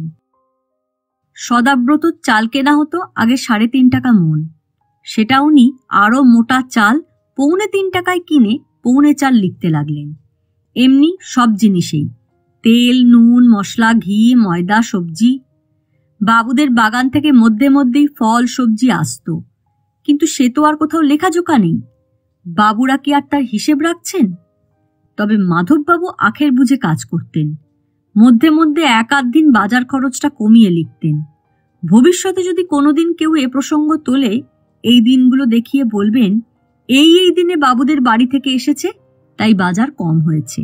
A: সদাব্রত চাল কেনা হতো আগে সাড়ে তিন টাকা মন, সেটা উনি আরো মোটা চাল পৌনে তিন টাকায় কিনে পৌনে চাল লিখতে লাগলেন। এমনি সব জিনিসেই তেল, নুন, মশলা, ঘি, ময়দা, সবজি। বাবুদের বাগান থেকে মধ্যে মধ্যেই ফল সবজি আসত, কিন্তু সে তো আর কোথাও লেখাজোকা নেই। বাবুরা কি আর তার হিসেব রাখছেন? তবে মাধববাবু আখের বুঝে কাজ করতেন। মধ্যে মধ্যে এক আধ দিন বাজার খরচটা কমিয়ে লিখতেন। ভবিষ্যতে যদি কোনোদিন কেউ এ প্রসঙ্গ তোলে, এই দিনগুলো দেখিয়ে বলবেন, এই এই দিনে বাবুদের বাড়ি থেকে এসেছে, তাই বাজার কম হয়েছে।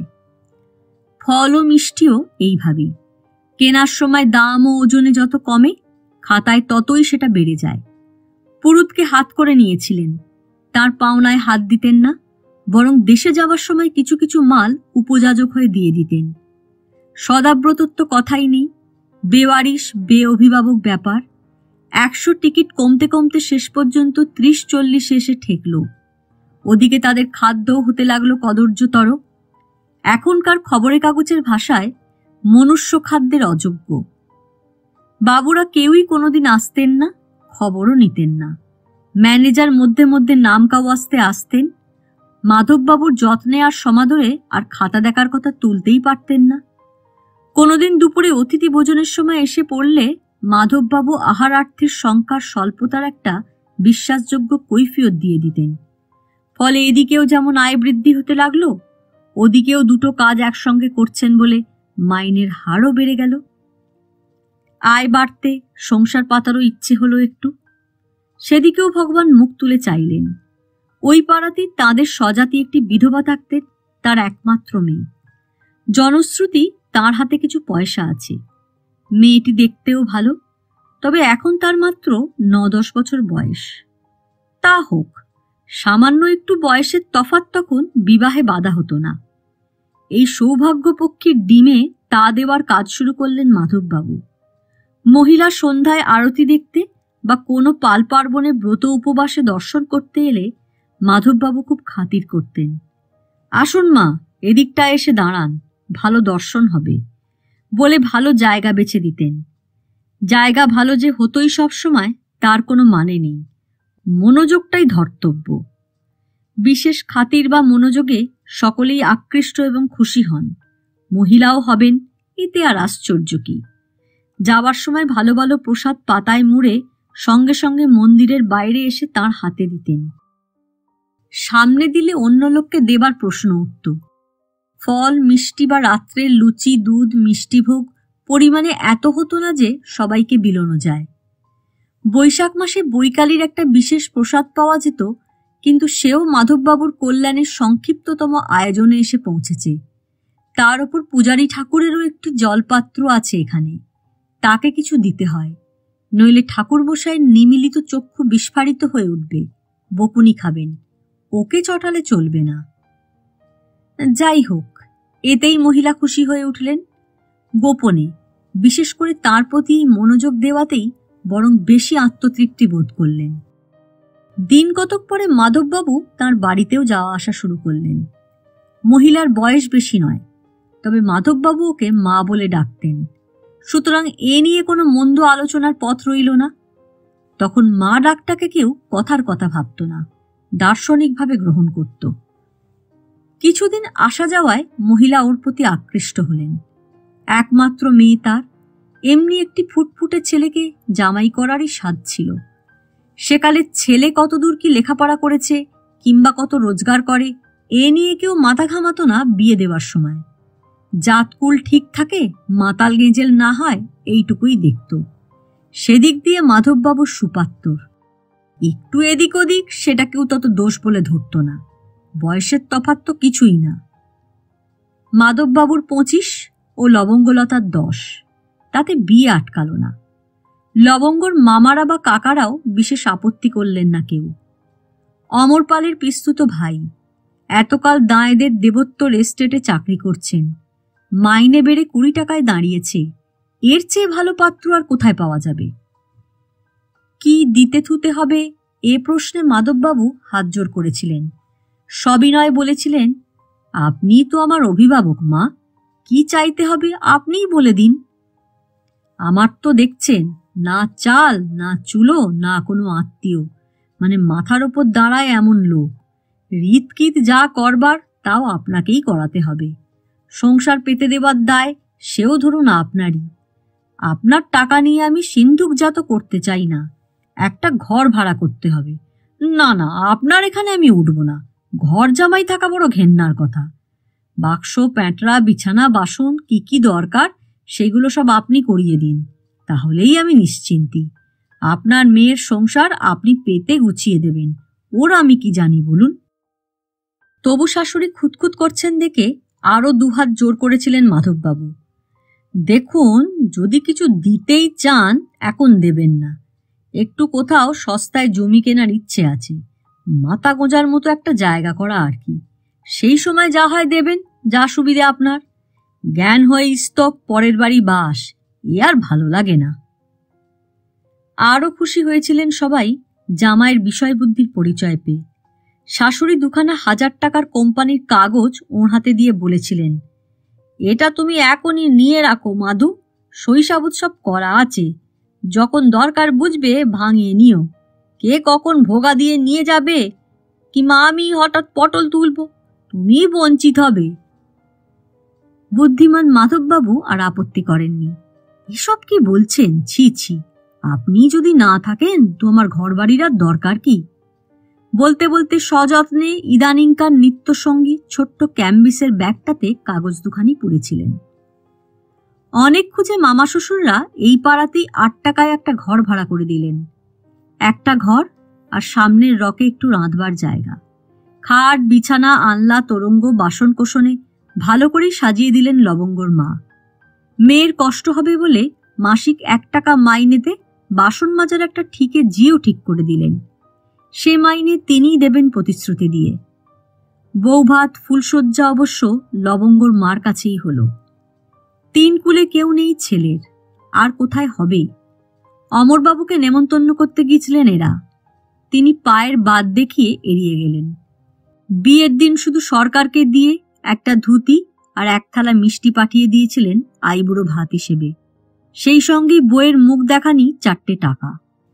A: ফল ও মিষ্টিও এইভাবেই। কেনার সময় দাম ও ওজনে যত কমে, খাতায় ততই সেটা বেড়ে যায়। পুরুতকে হাত করে নিয়েছিলেন, তার পাওনায় হাত দিতেন না, বরং দেশে যাওয়ার সময় কিছু কিছু মাল উপযাজক হয়ে দিয়ে দিতেন। সদাব্রতর তো কথাই নেই, বেওয়ারিশ বে অভিভাবক ব্যাপার। একশো টিকিট কমতে কমতে শেষ পর্যন্ত ত্রিশ চল্লিশে এসে ঠেকল। ওদিকে তাদের খাদ্যও হতে লাগলো কদর্যতর। এখনকার খবরের কাগজের ভাষায় মনুষ্য খাদ্যের অযোগ্য। বাবুরা কেউই কোনোদিন আসতেন না, খবরও নিতেন না। ম্যানেজার মধ্যে মধ্যে নাম কাওয়াজতে আসতেন। মাধববাবুর যত্নে আর সমাদরে আর খাতা দেখার কথা তুলতেই পারতেন না। কোনোদিন দুপুরে অতিথি ভোজনের সময় এসে পড়লে মাধববাবু আহারার্থের সংখ্যার স্বল্পতার একটা বিশ্বাসযোগ্য কৈফিয়ত দিয়ে দিতেন। ফলে এদিকেও যেমন আয় বৃদ্ধি হতে লাগলো, ওদিকেও দুটো কাজ একসঙ্গে করছেন বলে মাইনের হারও বেড়ে গেল। আয় বাড়তে সংসার পাতারও ইচ্ছে হলো একটু। সেদিকেও ভগবান মুখ তুলে চাইলেন। ওই পাড়াতেই তাঁদের স্বজাতি একটি বিধবা থাকতেন, তার একমাত্র মেয়ে। জনশ্রুতি তার হাতে কিছু পয়সা আছে। মেয়েটি দেখতেও ভালো, তবে এখন তার মাত্র ন দশ বছর বয়স। তা হোক, সামান্য একটু বয়সের তফাৎ তখন বিবাহে বাধা হতো না। এই সৌভাগ্যপক্ষীর ডিমে তা দেওয়ার কাজ শুরু করলেন মাধববাবু। মহিলা সন্ধ্যায় আরতি দেখতে বা কোনো পাল পার্বণে ব্রত উপবাসে দর্শন করতে এলে মাধববাবু খুব খাতির করতেন। আসুন মা, এদিকটা এসে দাঁড়ান, ভালো দর্শন হবে বলে ভালো জায়গা বেছে দিতেন। জায়গা ভালো যে হতোই সব সময় তার কোনো মানে নেই, মনোযোগটাই ধর্তব্য। বিশেষ খাতির বা মনোযোগে সকলেই আকৃষ্ট এবং খুশি হন, মহিলাও হবেন, এতে আর আশ্চর্য কি। যাওয়ার সময় ভালো ভালো প্রসাদ পাতায় মুড়ে সঙ্গে সঙ্গে মন্দিরের বাইরে এসে তার হাতে দিতেন। সামনে দিলে অন্য লোককে দেবার প্রশ্ন উঠত। ফল মিষ্টি বা রাত্রের লুচি দুধ মিষ্টিভোগ পরিমাণে এত হতো না যে সবাইকে বিলোনো যায়। বৈশাখ মাসে বৈকালির একটা বিশেষ প্রসাদ পাওয়া যেত, কিন্তু সেও মাধববাবুর কল্যাণের সংক্ষিপ্ততম আয়োজনে এসে পৌঁছেছে। তার ওপর পূজারী ঠাকুরেরও একটি জলপাত্র আছে এখানে, তাকে কিছু দিতে হয়, নইলে ঠাকুরমশাইয়ের নিমিলিত চক্ষু বিস্ফারিত হয়ে উঠবে, বকুনি খাবেন, ওকে চটালে চলবে না। যাই হোক, এতেই মহিলা খুশি হয়ে উঠলেন। গোপনে, বিশেষ করে তার প্রতি মনোযোগ দেওয়াতেই বরং বেশি আত্মতৃপ্তি বোধ করলেন। দিন কতক পরে মাধববাবু তাঁর বাড়িতেও যাওয়া আসা শুরু করলেন। মহিলার বয়স বেশি নয়, তবে মাধববাবু ওকে মা বলে ডাকতেন, সুতরাং এ নিয়ে কোনো মন্দ আলোচনার পথ রইল না। তখন মা ডাকটাকে কেউ কথার কথা ভাবত না, দার্শনিকভাবে গ্রহণ করত। কিছুদিন আসা যাওয়ায় মহিলা ওর প্রতি আকৃষ্ট হলেন। একমাত্র মেয়ে তার, এমনি একটি ফুটফুটে ছেলেকে জামাই করারই স্বাদ ছিল। সেকালে ছেলে কতদূর কি লেখাপড়া করেছে কিংবা কত রোজগার করে এ নিয়ে কেউ মাথা ঘামাতো না বিয়ে দেওয়ার সময়। জাতকুল ঠিক থাকে, মাতাল গেঁজেল না হয়, এইটুকুই দেখত। সেদিক দিয়ে মাধববাবুর সুপাত্তর। একটু এদিক ওদিক সেটা কেউ তত দোষ বলে ধরত না, বয়সের তফাৎ তো কিছুই না। মাধববাবুর পঁচিশ ও লবঙ্গলতার দশ, তাতে বিয়ে আটকাল না। লবঙ্গর মামারা বা কাকারাও বিশেষ আপত্তি করলেন না কেউ। অমরপালের পিস্তুত ভাই, এতকাল দাঁয়েদের দেবোত্তর এস্টেটে চাকরি করছেন, মাইনে বেড়ে কুড়ি টাকায় দাঁড়িয়েছে, এর চেয়ে ভালো পাত্র আর কোথায় পাওয়া যাবে? কি দিতে থুতে হবে এ প্রশ্নে মাধববাবু হাত জোর করেছিলেন। সবিনয় বলেছিলেন, আপনি তো আমার অভিভাবক মা, কি চাইতে হবে আপনিই বলে দিন। আমার তো দেখছেন না চাল না চুলো না কোনো আত্মীয়, মানে মাথার ওপর দাঁড়ায় এমন লোক। রীতকীত যা করবার তাও আপনাকেই করাতে হবে। সংসার পেতে দেবার দায় সেও ধরুন আপনারই। আপনার টাকা নিয়ে আমি সিন্ধুকজাত করতে চাই না, একটা ঘর ভাড়া করতে হবে। না না, আপনার এখানে আমি উঠব না, ঘর জামাই থাকা বড় ঘেন্নার কথা। বাক্স, প্যাঁটরা, বিছানা, বাসন কি কি দরকার সেগুলো সব আপনি করিয়ে দিন, তাহলেই আমি নিশ্চিন্তি। আপনার মেয়ের সংসার আপনি পেতে গুছিয়ে দেবেন, ওর আমি কি জানি বলুন। তবু শাশুড়ি খুঁতখুত করছেন দেখে আরো দুহাত জোর করেছিলেন মাধববাবু। দেখুন, যদি কিছু দিতেই চান এখন দেবেন না, একটু কোথাও সস্তায় জমি কেনার ইচ্ছে আছে, মাথা গোঁজার মতো একটা জায়গা করা আর কি। সেই সময় যা হয় দেবেন, যা সুবিধে আপনার। জ্ঞান হয়ে স্তক, পরের বাড়ি বাস, এ আর ভালো লাগে না। আরও খুশি হয়েছিলেন সবাই জামাইয়ের বিষয় বুদ্ধির পরিচয় পেয়ে। শাশুড়ি দুখানা হাজার টাকার কোম্পানির কাগজ ওর হাতে দিয়ে বলেছিলেন, এটা তুমি এখনই নিয়ে রাখো মাধু, শৈশব উৎসব করা আছে, যখন দরকার বুঝবে ভাঙিয়ে নিও। কে কখন ভোগা দিয়ে নিয়ে যাবে, কিংবা আমি হঠাৎ পটল তুলব, তুমি বঞ্চিত হবে। বুদ্ধিমান মাধববাবু আর আপত্তি করেননি। এসব কি বলছেন, ছি ছি, আপনি যদি না থাকেন তো আমার ঘর বাড়ির আর দরকার কি। বলতে বলতে সযত্নে ইদানিংকার নিত্যসঙ্গী ছোট্ট ক্যাম্বিসের ব্যাগটাতে কাগজ দুখানি পুড়েছিলেন। অনেক খুঁজে মামা শ্বশুররা এই পাড়াতেই আট টাকায় একটা ঘর ভাড়া করে দিলেন। একটা ঘর আর সামনের রকে একটু রাঁধবার জায়গা, খাট, বিছানা, আনলা, তোরঙ্গ, বাসন কোষণে ভালো করেই সাজিয়ে দিলেন লবঙ্গর মা। মেয়ের কষ্ট হবে বলে মাসিক এক টাকা মাইনেতে বাসন মাজার একটা ঠিকে জিও ঠিক করে দিলেন। সে মাইনে তিনিই দেবেন প্রতিশ্রুতি দিয়ে। বৌভাত, ফুলশয্যা অবশ্য লবঙ্গর মার কাছেই হলো। তিন কুলে কেউ নেই ছেলের, আর কোথায় হবে। অমরবাবুকে নেমন্তন্ন করতে গিয়েছিলেন এরা, তিনি পায়ের বাদ দেখিয়ে এড়িয়ে গেলেন। বিয়ের দিন শুধু সরকারকে দিয়ে একটা ধুতি আর এক থালা মিষ্টি পাঠিয়ে দিয়েছিলেন আইবুড়ো ভাত হিসেবে, সেই সঙ্গেই বইয়ের মুখ দেখানি চারটে টাকা।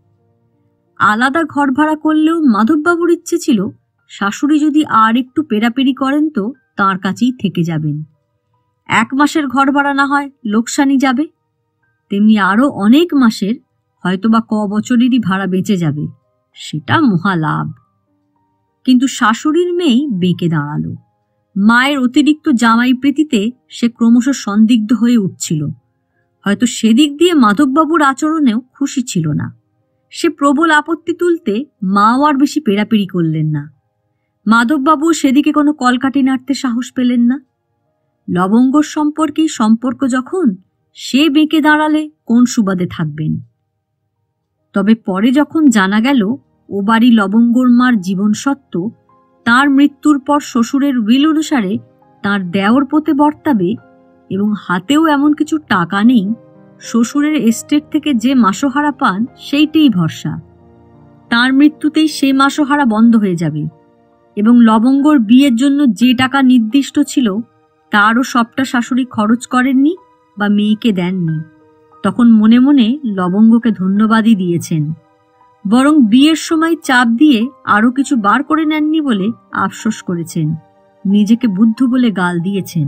A: আলাদা ঘর ভাড়া করলেও মাধববাবুর ইচ্ছে ছিল শাশুড়ি যদি আর একটু পেরাপেরি করেন তো তাঁর কাছেই থেকে যাবেন। এক মাসের ঘর ভাড়া না হয় লোকসানি যাবে, তেমনি আরো অনেক মাসের, হয়তোবা ক বছরেরই ভাড়া বেঁচে যাবে, সেটা মহালাভ। কিন্তু শাশুড়ির মেয়েই বেঁকে দাঁড়ালো। মায়ের অতিরিক্ত জামাই প্রীতিতে সে ক্রমশ সন্দিগ্ধ হয়ে উঠছিল। হয়তো সেদিক দিয়ে মাধববাবুর আচরণেও খুশি ছিল না। সে প্রবল আপত্তি তুলতে মাও আর বেশি পেরাপেরি করলেন না। মাধববাবু সেদিকে কোনো কলকাঠি নাড়তে সাহস পেলেন না। লবঙ্গর সম্পর্কেই সম্পর্ক যখন, সে বেঁকে দাঁড়ালে কোন সুবাদে থাকবেন। তবে পরে যখন জানা গেল ও বাড়ি লবঙ্গর মার জীবন সত্ত্ব, তাঁর মৃত্যুর পর শ্বশুরের উইল অনুসারে তাঁর দেওর পোতে বর্তাবে এবং হাতেও এমন কিছু টাকা নেই, শ্বশুরের এস্টেট থেকে যে মাসোহারা পান সেইটাই ভরসা, তাঁর মৃত্যুতেই সে মাসোহারা বন্ধ হয়ে যাবে এবং লবঙ্গর বিয়ের জন্য যে টাকা নির্দিষ্ট ছিল তারও সবটা শাশুড়ি খরচ করেননি বা মেয়েকে দেননি। তখন মনে মনে লবঙ্গকে ধন্যবাদই দিয়েছেন, বরং বিয়ের সময় চাপ দিয়ে আরো কিছু বার করে নেননি বলে আফসোস করেছেন, নিজেকে বুদ্ধ বলে গাল দিয়েছেন।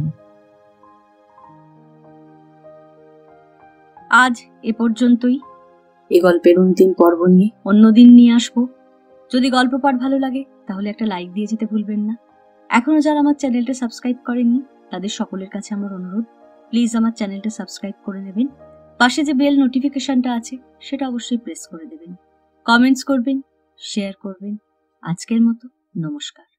A: আজ এ পর্যন্তই। এ গল্পের অন্তিম পর্ব নিয়ে অন্যদিন নিয়ে আসবো। যদি গল্প পাঠ ভালো লাগে তাহলে একটা লাইক দিয়ে যেতে ভুলবেন না। এখনো যারা আমার চ্যানেলটা সাবস্ক্রাইব করেননি তাদের সকলের কাছে আমার অনুরোধ, প্লিজ আমার চ্যানেলটা সাবস্ক্রাইব করে নেবেন। পাশে যে বেল নোটিফিকেশনটা আছে সেটা অবশ্যই প্রেস করে দেবেন। কমেন্টস করবেন, শেয়ার করবেন। আজকের মতো নমস্কার।